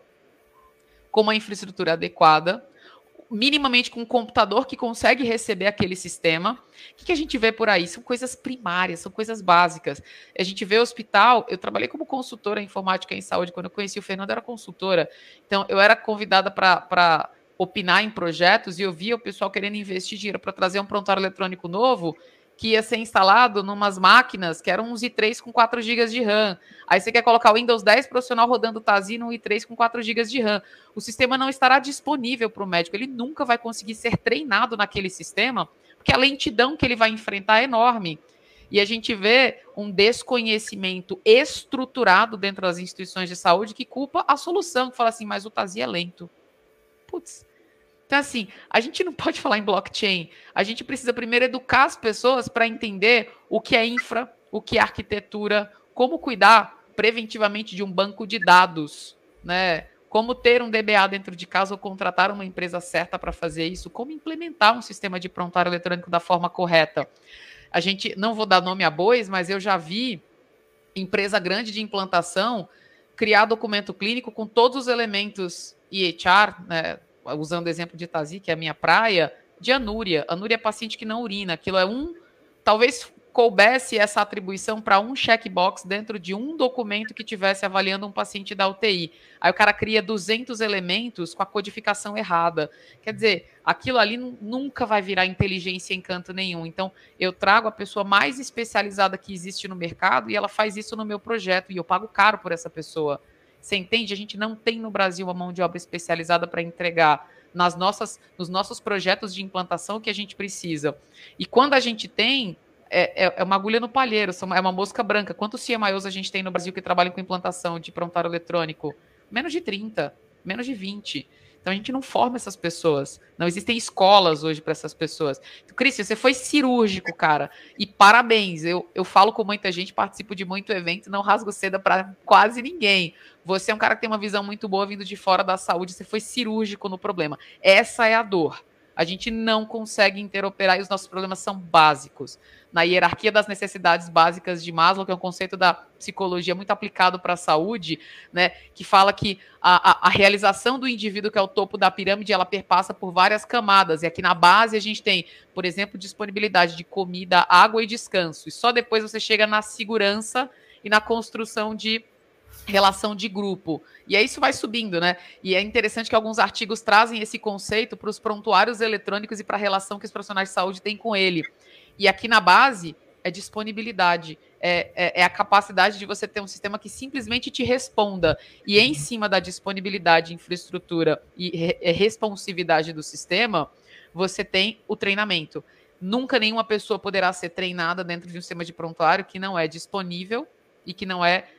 com uma infraestrutura adequada, minimamente com um computador que consegue receber aquele sistema. O que a gente vê por aí? São coisas primárias, são coisas básicas. A gente vê hospital, eu trabalhei como consultora em informática em saúde, quando eu conheci o Fernando, eu era consultora. Então, eu era convidada para opinar em projetos e eu via o pessoal querendo investir dinheiro para trazer um prontuário eletrônico novo que ia ser instalado numas máquinas que eram uns i3 com 4 GB de RAM. Aí você quer colocar o Windows 10 profissional rodando o TASI num i3 com 4 GB de RAM. O sistema não estará disponível para o médico. Ele nunca vai conseguir ser treinado naquele sistema, porque a lentidão que ele vai enfrentar é enorme. E a gente vê um desconhecimento estruturado dentro das instituições de saúde que culpa a solução, que fala assim, mas o TASI é lento. Putz. Então, assim, a gente não pode falar em blockchain. A gente precisa primeiro educar as pessoas para entender o que é infra, o que é arquitetura, como cuidar preventivamente de um banco de dados, né? Como ter um DBA dentro de casa ou contratar uma empresa certa para fazer isso, como implementar um sistema de prontuário eletrônico da forma correta. A gente, não vou dar nome a bois, mas eu já vi empresa grande de implantação criar documento clínico com todos os elementos EHR, né? Usando o exemplo de TASI, que é a minha praia, de anúria. Anúria é paciente que não urina. Aquilo é talvez coubesse essa atribuição para um checkbox dentro de um documento que tivesse avaliando um paciente da UTI. Aí o cara cria 200 elementos com a codificação errada. Quer dizer, aquilo ali nunca vai virar inteligência em canto nenhum. Então, eu trago a pessoa mais especializada que existe no mercado e ela faz isso no meu projeto e eu pago caro por essa pessoa. Você entende? A gente não tem no Brasil uma mão de obra especializada para entregar nos nossos projetos de implantação que a gente precisa. E quando a gente tem, é uma agulha no palheiro, é uma mosca branca. Quantos CMIOs a gente tem no Brasil que trabalham com implantação de prontuário eletrônico? Menos de 30, menos de 20. Então a gente não forma essas pessoas. Não existem escolas hoje para essas pessoas. Então, Cristian, você foi cirúrgico, cara. E parabéns. Eu falo com muita gente, participo de muito evento, não rasgo seda para quase ninguém. Você é um cara que tem uma visão muito boa vindo de fora da saúde. Você foi cirúrgico no problema. Essa é a dor. A gente não consegue interoperar e os nossos problemas são básicos. Na hierarquia das necessidades básicas de Maslow, que é um conceito da psicologia muito aplicado para a saúde, né, que fala que a realização do indivíduo, que é o topo da pirâmide, ela perpassa por várias camadas. E aqui na base a gente tem, por exemplo, disponibilidade de comida, água e descanso. E só depois você chega na segurança e na construção de relação de grupo. E aí isso vai subindo, né? E é interessante que alguns artigos trazem esse conceito para os prontuários eletrônicos e para a relação que os profissionais de saúde têm com ele. E aqui na base é disponibilidade, é a capacidade de você ter um sistema que simplesmente te responda. E em cima da disponibilidade, infraestrutura e responsividade do sistema, você tem o treinamento. Nunca nenhuma pessoa poderá ser treinada dentro de um sistema de prontuário que não é disponível e que não é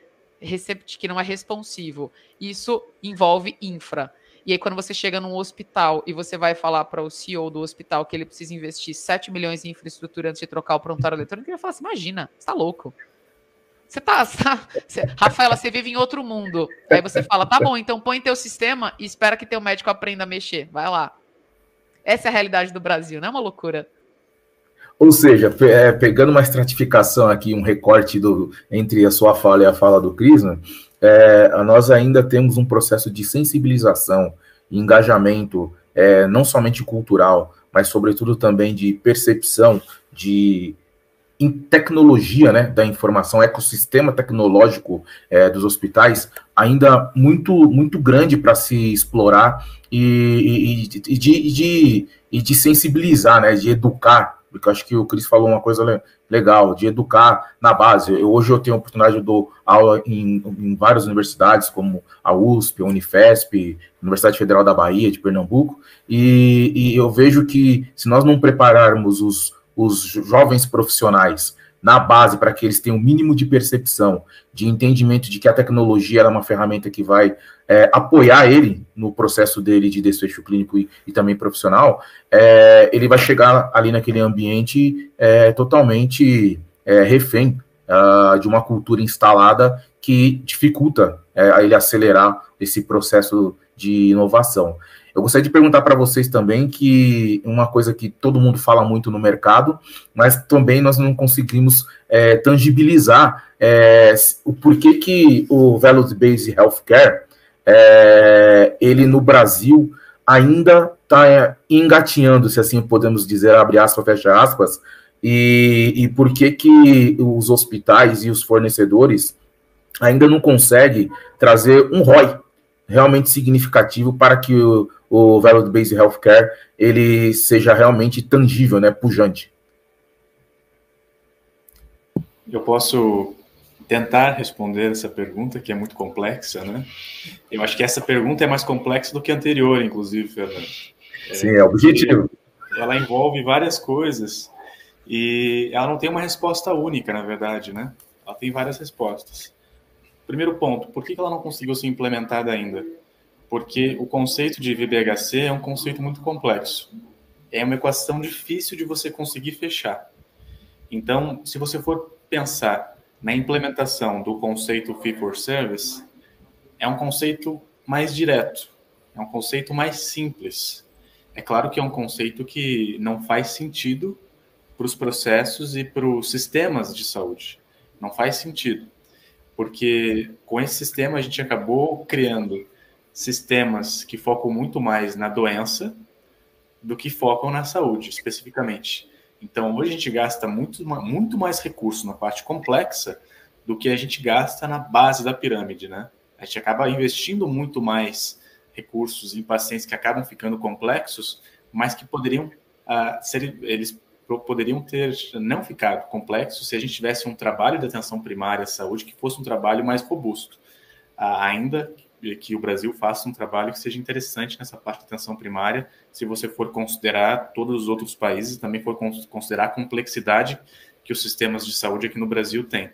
responsivo. Isso envolve infra. E aí, quando você chega num hospital e você vai falar para o CEO do hospital que ele precisa investir 7 milhões em infraestrutura antes de trocar o prontuário eletrônico, ele vai falar assim, imagina, você tá louco. Rafaela, você vive em outro mundo. Aí você fala, tá bom, então põe teu sistema e espera que teu médico aprenda a mexer. Vai lá. Essa é a realidade do Brasil, não é uma loucura? Ou seja, pegando uma estratificação aqui, um recorte entre a sua fala e a fala do Cris, né, nós ainda temos um processo de sensibilização e engajamento, não somente cultural, mas sobretudo também de percepção de em tecnologia, né, da informação, ecossistema tecnológico dos hospitais, ainda muito grande para se explorar e de sensibilizar, né, de educar, porque eu acho que o Cris falou uma coisa legal, de educar na base. Hoje eu tenho a oportunidade de dar aula em várias universidades, como a USP, a Unifesp, Universidade Federal da Bahia, de Pernambuco, e eu vejo que se nós não prepararmos os jovens profissionais na base para que eles tenham o mínimo de percepção, de entendimento de que a tecnologia é uma ferramenta que vai apoiar ele no processo dele de desfecho clínico e também profissional, ele vai chegar ali naquele ambiente totalmente refém de uma cultura instalada que dificulta ele acelerar esse processo de inovação. Eu gostaria de perguntar para vocês também que uma coisa que todo mundo fala muito no mercado, mas também nós não conseguimos tangibilizar o porquê que o Value-Based Healthcare, ele no Brasil ainda está engatinhando, se assim podemos dizer, abre aspas, fecha aspas, e por que os hospitais e os fornecedores ainda não conseguem trazer um ROI realmente significativo para que o Value-Based Healthcare ele seja realmente tangível, né, pujante. Eu posso tentar responder essa pergunta, que é muito complexa, né? Eu acho que essa pergunta é mais complexa do que a anterior, inclusive, Fernando. Sim, é objetivo. Ela envolve várias coisas e ela não tem uma resposta única, na verdade, né? Ela tem várias respostas. Primeiro ponto, por que ela não conseguiu ser implementada ainda? Porque o conceito de VBHC é um conceito muito complexo. É uma equação difícil de você conseguir fechar. Então, se você for pensar na implementação do conceito Fee for Service, é um conceito mais direto, é um conceito mais simples. É claro que é um conceito que não faz sentido para os processos e para os sistemas de saúde. Não faz sentido, porque com esse sistema a gente acabou criando sistemas que focam muito mais na doença do que focam na saúde, especificamente. Então, hoje a gente gasta muito mais recurso na parte complexa do que a gente gasta na base da pirâmide, né? A gente acaba investindo muito mais recursos em pacientes que acabam ficando complexos, mas que poderiam eles poderiam ter não ficado complexos se a gente tivesse um trabalho de atenção primária à saúde que fosse um trabalho mais robusto. Ainda que o Brasil faça um trabalho que seja interessante nessa parte de atenção primária, se você for considerar todos os outros países, também for considerar a complexidade que os sistemas de saúde aqui no Brasil têm.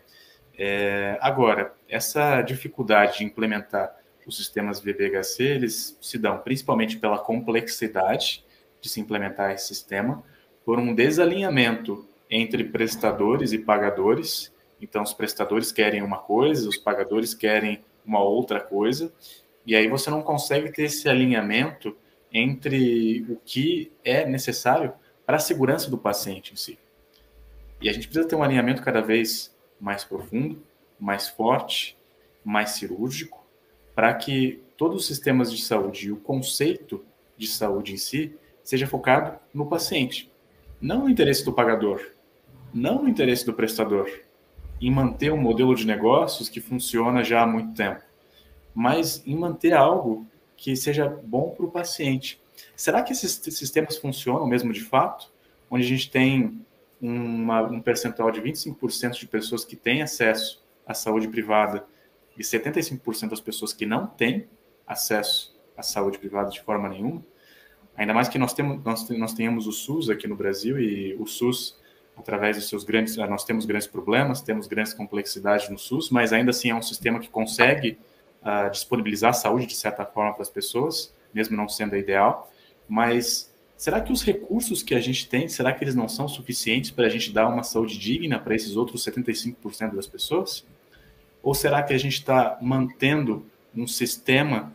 Agora, essa dificuldade de implementar os sistemas VBHC, eles se dão principalmente pela complexidade de se implementar esse sistema, por um desalinhamento entre prestadores e pagadores. Então, os prestadores querem uma coisa, os pagadores querem uma outra coisa, e aí você não consegue ter esse alinhamento entre o que é necessário para a segurança do paciente em si. E a gente precisa ter um alinhamento cada vez mais profundo, mais forte, mais cirúrgico, para que todos os sistemas de saúde e o conceito de saúde em si seja focado no paciente, não no interesse do pagador, não no interesse do prestador, em manter um modelo de negócios que funciona já há muito tempo, mas em manter algo que seja bom para o paciente. Será que esses sistemas funcionam mesmo de fato? Onde a gente tem um percentual de 25% de pessoas que têm acesso à saúde privada e 75% das pessoas que não têm acesso à saúde privada de forma nenhuma? Ainda mais que nós tenhamos o SUS aqui no Brasil, e o SUS, através dos seus nós temos grandes problemas, temos grandes complexidades no SUS, mas ainda assim é um sistema que consegue disponibilizar saúde de certa forma para as pessoas, mesmo não sendo a ideal. Mas será que os recursos que a gente tem, será que eles não são suficientes para a gente dar uma saúde digna para esses outros 75% das pessoas? Ou será que a gente está mantendo um sistema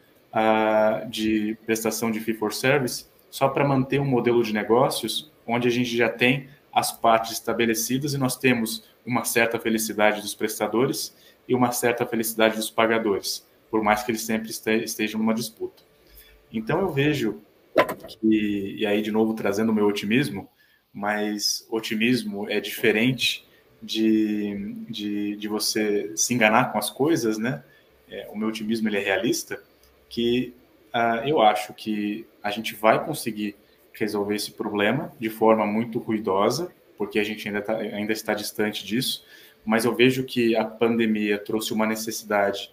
de prestação de fee for service só para manter um modelo de negócios onde a gente já tem as partes estabelecidas e nós temos uma certa felicidade dos prestadores e uma certa felicidade dos pagadores, por mais que eles sempre estejam numa disputa. Então eu vejo que, e aí de novo trazendo o meu otimismo, mas otimismo é diferente de você se enganar com as coisas, né? O meu otimismo ele é realista, que eu acho que a gente vai conseguir resolver esse problema de forma muito ruidosa, porque a gente ainda está distante disso, mas eu vejo que a pandemia trouxe uma necessidade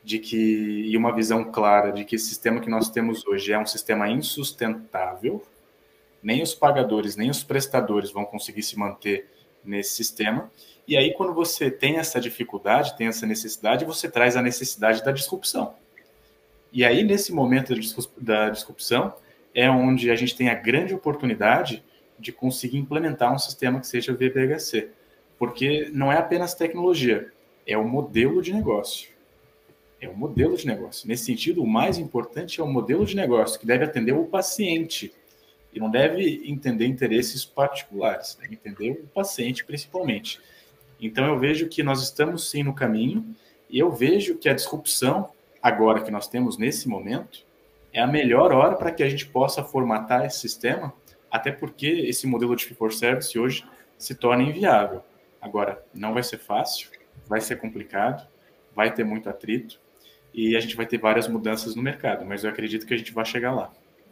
e uma visão clara de que esse sistema que nós temos hoje é um sistema insustentável. Nem os pagadores, nem os prestadores vão conseguir se manter nesse sistema. E aí, quando você tem essa dificuldade, tem essa necessidade, você traz a necessidade da disrupção. E aí, nesse momento da disrupção, é onde a gente tem a grande oportunidade de conseguir implementar um sistema que seja VBHC. Porque não é apenas tecnologia, é o modelo de negócio. É o modelo de negócio. Nesse sentido, o mais importante é o modelo de negócio, que deve atender o paciente. E não deve entender interesses particulares, deve entender o paciente principalmente. Então eu vejo que nós estamos sim no caminho, e eu vejo que a disrupção, agora que nós temos nesse momento, é a melhor hora para que a gente possa formatar esse sistema, até porque esse modelo de fee-for-service hoje se torna inviável. Agora, não vai ser fácil, vai ser complicado, vai ter muito atrito, e a gente vai ter várias mudanças no mercado, mas eu acredito que a gente vai chegar lá.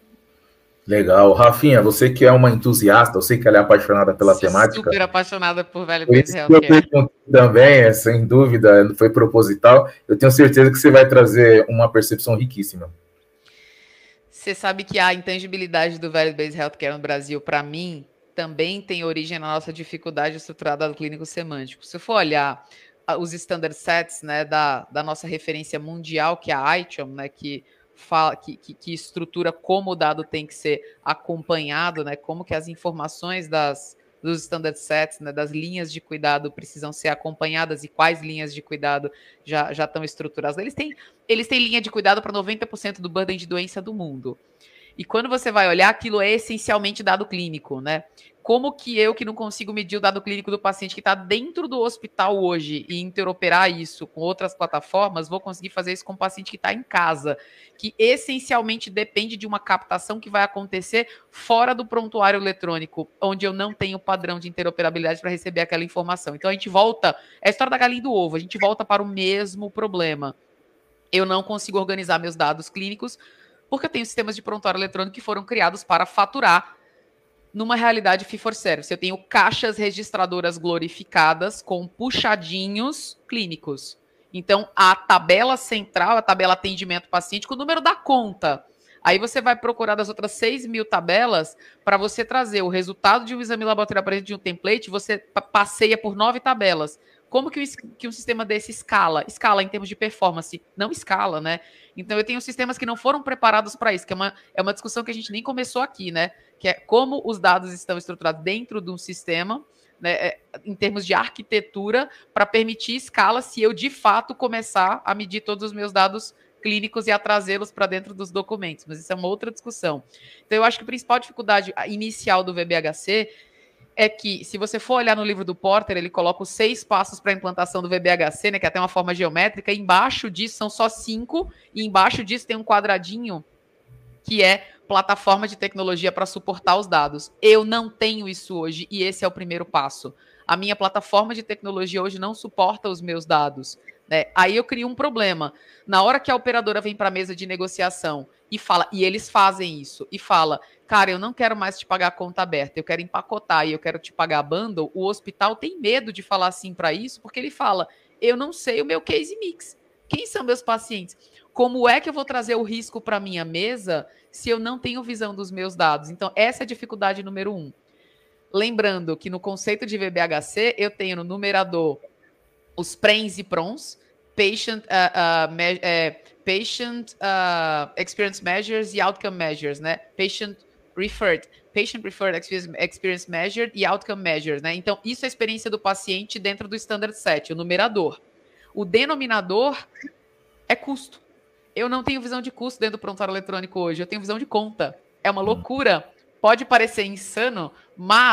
Legal. Rafinha, você que é uma entusiasta, eu sei que ela é apaixonada pela temática. Super apaixonada por Vale Por isso que eu perguntei também, sem dúvida, foi proposital. Eu tenho certeza que você vai trazer uma percepção riquíssima. Você sabe que a intangibilidade do Value-Based Healthcare no Brasil, para mim, também tem origem na nossa dificuldade estruturada do clínico semântico. Se eu for olhar os standard sets, né, da nossa referência mundial, que é a ITOM, né, que estrutura como o dado tem que ser acompanhado, né, como que as informações dos standard sets, né, das linhas de cuidado precisam ser acompanhadas e quais linhas de cuidado já estão estruturadas. Eles têm linha de cuidado para 90% do burden de doença do mundo. E quando você vai olhar, aquilo é essencialmente dado clínico, né? Como que eu, que não consigo medir o dado clínico do paciente que está dentro do hospital hoje e interoperar isso com outras plataformas, vou conseguir fazer isso com o paciente que está em casa, que essencialmente depende de uma captação que vai acontecer fora do prontuário eletrônico, onde eu não tenho padrão de interoperabilidade para receber aquela informação. Então a gente volta, é a história da galinha e do ovo, a gente volta para o mesmo problema. Eu não consigo organizar meus dados clínicos porque eu tenho sistemas de prontuário eletrônico que foram criados para faturar numa realidade fee-for-service. Eu tenho caixas registradoras glorificadas com puxadinhos clínicos. Então, a tabela central, a tabela atendimento paciente, com o número da conta. Aí você vai procurar das outras 6.000 tabelas para você trazer o resultado de um exame laboratorial para dentro de um template, você passeia por 9 tabelas. Como que um sistema desse escala? Escala em termos de performance, não escala, né? Então eu tenho sistemas que não foram preparados para isso, que é uma discussão que a gente nem começou aqui, né? Que é como os dados estão estruturados dentro de um sistema, né, em termos de arquitetura, para permitir escala se eu de fato começar a medir todos os meus dados clínicos e a trazê-los para dentro dos documentos. Mas isso é uma outra discussão. Então eu acho que a principal dificuldade inicial do VBHC é que, se você for olhar no livro do Porter, ele coloca os 6 passos para a implantação do VBHC, né, que é até uma forma geométrica, e embaixo disso são só 5, e embaixo disso tem um quadradinho que é plataforma de tecnologia para suportar os dados. Eu não tenho isso hoje, e esse é o primeiro passo. A minha plataforma de tecnologia hoje não suporta os meus dados, né? Aí eu crio um problema. Na hora que a operadora vem para a mesa de negociação e fala, e eles fazem isso, e fala, cara, eu não quero mais te pagar a conta aberta, eu quero empacotar e eu quero te pagar bundle, o hospital tem medo de falar sim para isso, porque ele fala, eu não sei o meu case mix. Quem são meus pacientes? Como é que eu vou trazer o risco para minha mesa se eu não tenho visão dos meus dados? Então, essa é a dificuldade número 1. Lembrando que no conceito de VBHC, eu tenho no numerador os PRENs e PRONs, Patient Experience Measures e Outcome Measures, né? Patient Referred Experience Measured e Outcome Measures, né? Então, isso é a experiência do paciente dentro do Standard Set, o numerador. O denominador é custo. Eu não tenho visão de custo dentro do prontuário eletrônico hoje, eu tenho visão de conta. É uma loucura. Pode parecer insano, mas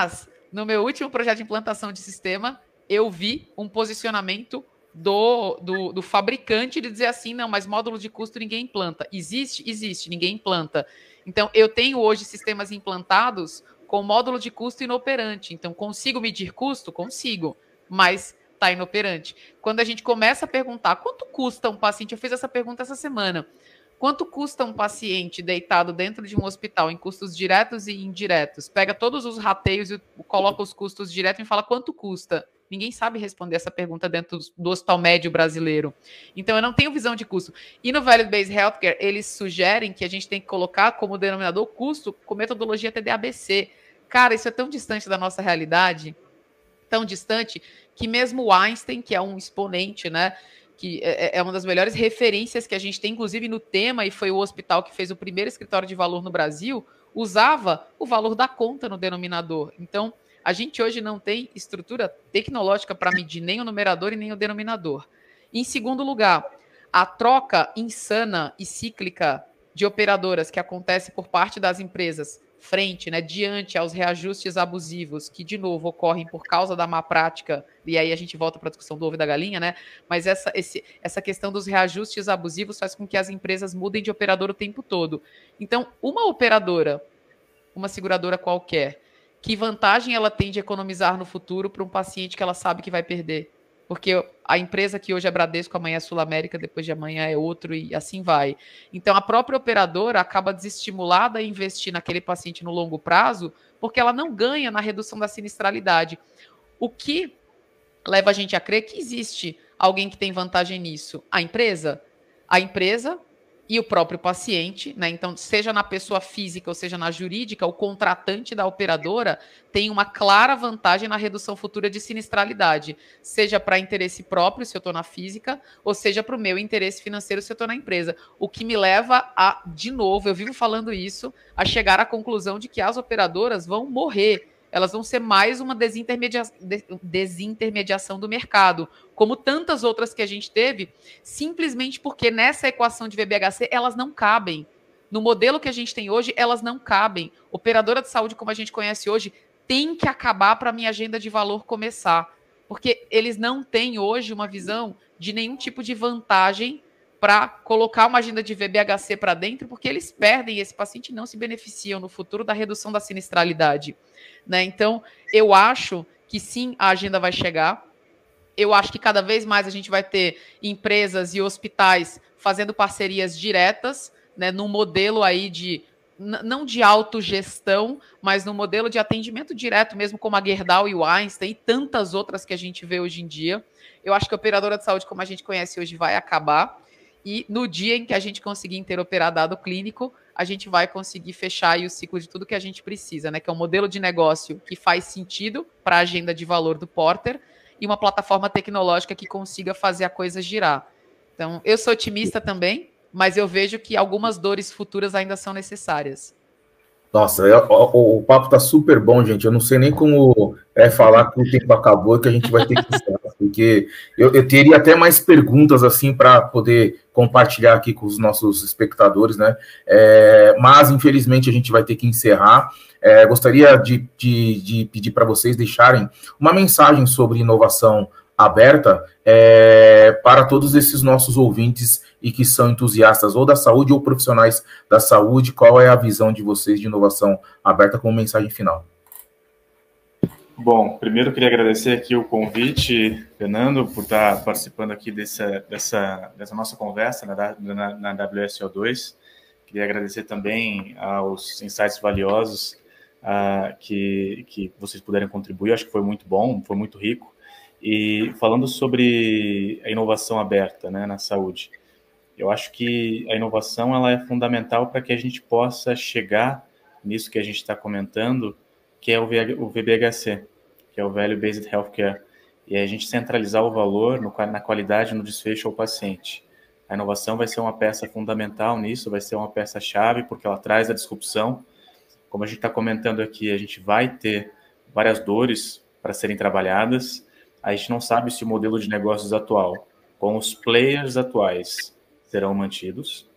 no meu último projeto de implantação de sistema, eu vi um posicionamento do fabricante de dizer assim, não, mas módulo de custo ninguém implanta. Existe? Existe, ninguém implanta. Então, eu tenho hoje sistemas implantados com módulo de custo inoperante. Então, consigo medir custo? Consigo, mas está inoperante. Quando a gente começa a perguntar quanto custa um paciente, eu fiz essa pergunta essa semana, quanto custa um paciente deitado dentro de um hospital em custos diretos e indiretos? Pega todos os rateios e coloca os custos diretos e fala quanto custa. Ninguém sabe responder essa pergunta dentro do hospital médio brasileiro. Então, eu não tenho visão de custo. E no Value-Based Healthcare, eles sugerem que a gente tem que colocar como denominador custo com metodologia TDABC. Cara, isso é tão distante da nossa realidade, tão distante, que mesmo o Einstein, que é um exponente, né, que é uma das melhores referências que a gente tem, inclusive no tema, e foi o hospital que fez o primeiro escritório de valor no Brasil, usava o valor da conta no denominador. Então, a gente hoje não tem estrutura tecnológica para medir nem o numerador e nem o denominador. Em segundo lugar, a troca insana e cíclica de operadoras que acontece por parte das empresas frente, né, diante aos reajustes abusivos que, de novo, ocorrem por causa da má prática, e aí a gente volta para a discussão do ovo e da galinha, né, mas essa questão dos reajustes abusivos faz com que as empresas mudem de operador o tempo todo. Então, uma operadora, uma seguradora qualquer, que vantagem ela tem de economizar no futuro para um paciente que ela sabe que vai perder? Porque a empresa que hoje é Bradesco, amanhã é Sul América, depois de amanhã é outro e assim vai. Então, a própria operadora acaba desestimulada a investir naquele paciente no longo prazo, porque ela não ganha na redução da sinistralidade. O que leva a gente a crer que existe alguém que tem vantagem nisso? A empresa e o próprio paciente, né? Então, seja na pessoa física ou seja na jurídica, o contratante da operadora tem uma clara vantagem na redução futura de sinistralidade, seja para interesse próprio, se eu estou na física, ou seja para o meu interesse financeiro, se eu estou na empresa. O que me leva a, de novo, eu vivo falando isso, a chegar à conclusão de que as operadoras vão morrer. Elas vão ser mais uma desintermediação do mercado, como tantas outras que a gente teve, simplesmente porque nessa equação de VBHC elas não cabem. No modelo que a gente tem hoje, elas não cabem. Operadora de saúde, como a gente conhece hoje, tem que acabar para a minha agenda de valor começar. Porque eles não têm hoje uma visão de nenhum tipo de vantagem para colocar uma agenda de VBHC para dentro, porque eles perdem esse paciente e não se beneficiam no futuro da redução da sinistralidade. Né? Então, eu acho que sim, a agenda vai chegar. Eu acho que cada vez mais a gente vai ter empresas e hospitais fazendo parcerias diretas, né, num modelo aí de, não de autogestão, mas no modelo de atendimento direto, mesmo como a Gerdau e o Einstein e tantas outras que a gente vê hoje em dia. Eu acho que a operadora de saúde, como a gente conhece hoje, vai acabar. E no dia em que a gente conseguir interoperar dado clínico, a gente vai conseguir fechar aí o ciclo de tudo que a gente precisa, né? Que é um modelo de negócio que faz sentido para a agenda de valor do Porter e uma plataforma tecnológica que consiga fazer a coisa girar. Então, eu sou otimista também, mas eu vejo que algumas dores futuras ainda são necessárias. Nossa, o papo tá super bom, gente. Eu não sei nem como falar que o tempo acabou e que a gente vai ter que encerrar, porque eu teria até mais perguntas assim para poder compartilhar aqui com os nossos espectadores, né? Mas infelizmente a gente vai ter que encerrar. Gostaria de pedir para vocês deixarem uma mensagem sobre inovação aberta para todos esses nossos ouvintes e que são entusiastas ou da saúde ou profissionais da saúde. Qual é a visão de vocês de inovação aberta como mensagem final? Bom, primeiro eu queria agradecer aqui o convite, Fernando, por estar participando aqui dessa nossa conversa na WSO2. Queria agradecer também aos insights valiosos que vocês puderam contribuir. Acho que foi muito bom, foi muito rico. E falando sobre a inovação aberta, né, na saúde, eu acho que a inovação ela é fundamental para que a gente possa chegar nisso que a gente está comentando, que é o VBHC, que é o Value Based Healthcare, e a gente centralizar o valor na qualidade, no desfecho ao paciente. A inovação vai ser uma peça fundamental nisso, vai ser uma peça-chave, porque ela traz a disrupção. Como a gente está comentando aqui, a gente vai ter várias dores para serem trabalhadas. A gente não sabe se o modelo de negócios atual, com os players atuais, serão mantidos.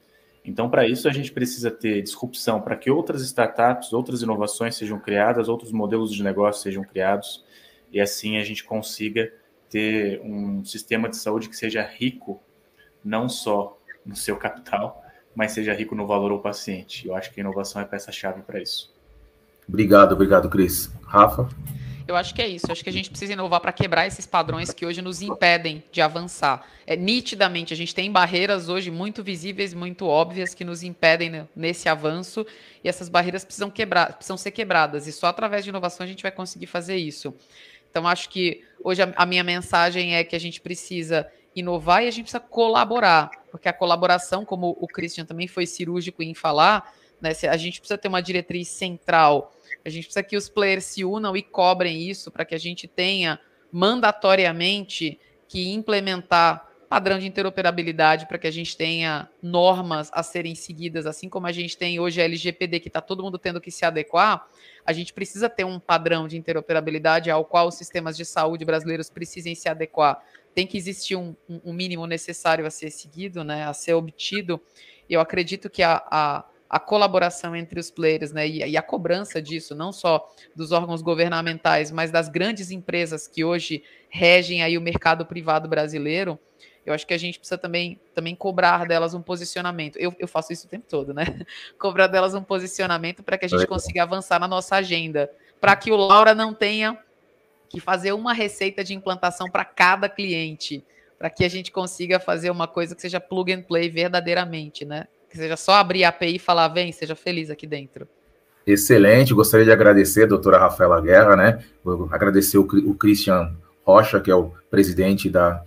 Então, para isso, a gente precisa ter disrupção para que outras startups, outras inovações sejam criadas, outros modelos de negócio sejam criados, e assim a gente consiga ter um sistema de saúde que seja rico, não só no seu capital, mas seja rico no valor ao paciente. Eu acho que a inovação é peça-chave para isso. Obrigado, Cris. Rafa? Eu acho que é isso. Eu acho que a gente precisa inovar para quebrar esses padrões que hoje nos impedem de avançar. Nitidamente, a gente tem barreiras hoje muito visíveis, muito óbvias, que nos impedem nesse avanço, e essas barreiras precisam ser quebradas, e só através de inovação a gente vai conseguir fazer isso. Então, acho que hoje a minha mensagem é que a gente precisa inovar e a gente precisa colaborar, porque a colaboração, como o Christian também foi cirúrgico em falar, né, a gente precisa ter uma diretriz central. A gente precisa que os players se unam e cobrem isso para que a gente tenha mandatoriamente que implementar padrão de interoperabilidade, para que a gente tenha normas a serem seguidas, assim como a gente tem hoje a LGPD, que está todo mundo tendo que se adequar. A gente precisa ter um padrão de interoperabilidade ao qual os sistemas de saúde brasileiros precisem se adequar. Tem que existir um mínimo necessário a ser seguido, né, a ser obtido. Eu acredito que a colaboração entre os players, né, e a cobrança disso, não só dos órgãos governamentais, mas das grandes empresas que hoje regem aí o mercado privado brasileiro, eu acho que a gente precisa também cobrar delas um posicionamento. Eu faço isso o tempo todo, né? Cobrar delas um posicionamento para que a gente consiga avançar na nossa agenda, para que o Laura não tenha que fazer uma receita de implantação para cada cliente, para que a gente consiga fazer uma coisa que seja plug and play verdadeiramente, né? Que seja só abrir a API e falar, vem, seja feliz aqui dentro. Excelente, gostaria de agradecer a doutora Rafaela Guerra, né? Agradecer o Christian Rocha, que é o presidente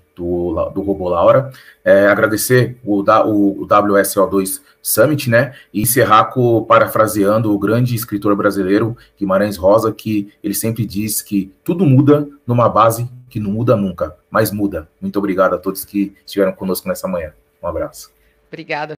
do Robô Laura, agradecer o WSO2 Summit, né? E encerrar parafraseando o grande escritor brasileiro Guimarães Rosa, que ele sempre diz que tudo muda numa base que não muda nunca, mas muda. Muito obrigado a todos que estiveram conosco nessa manhã. Um abraço. Obrigada.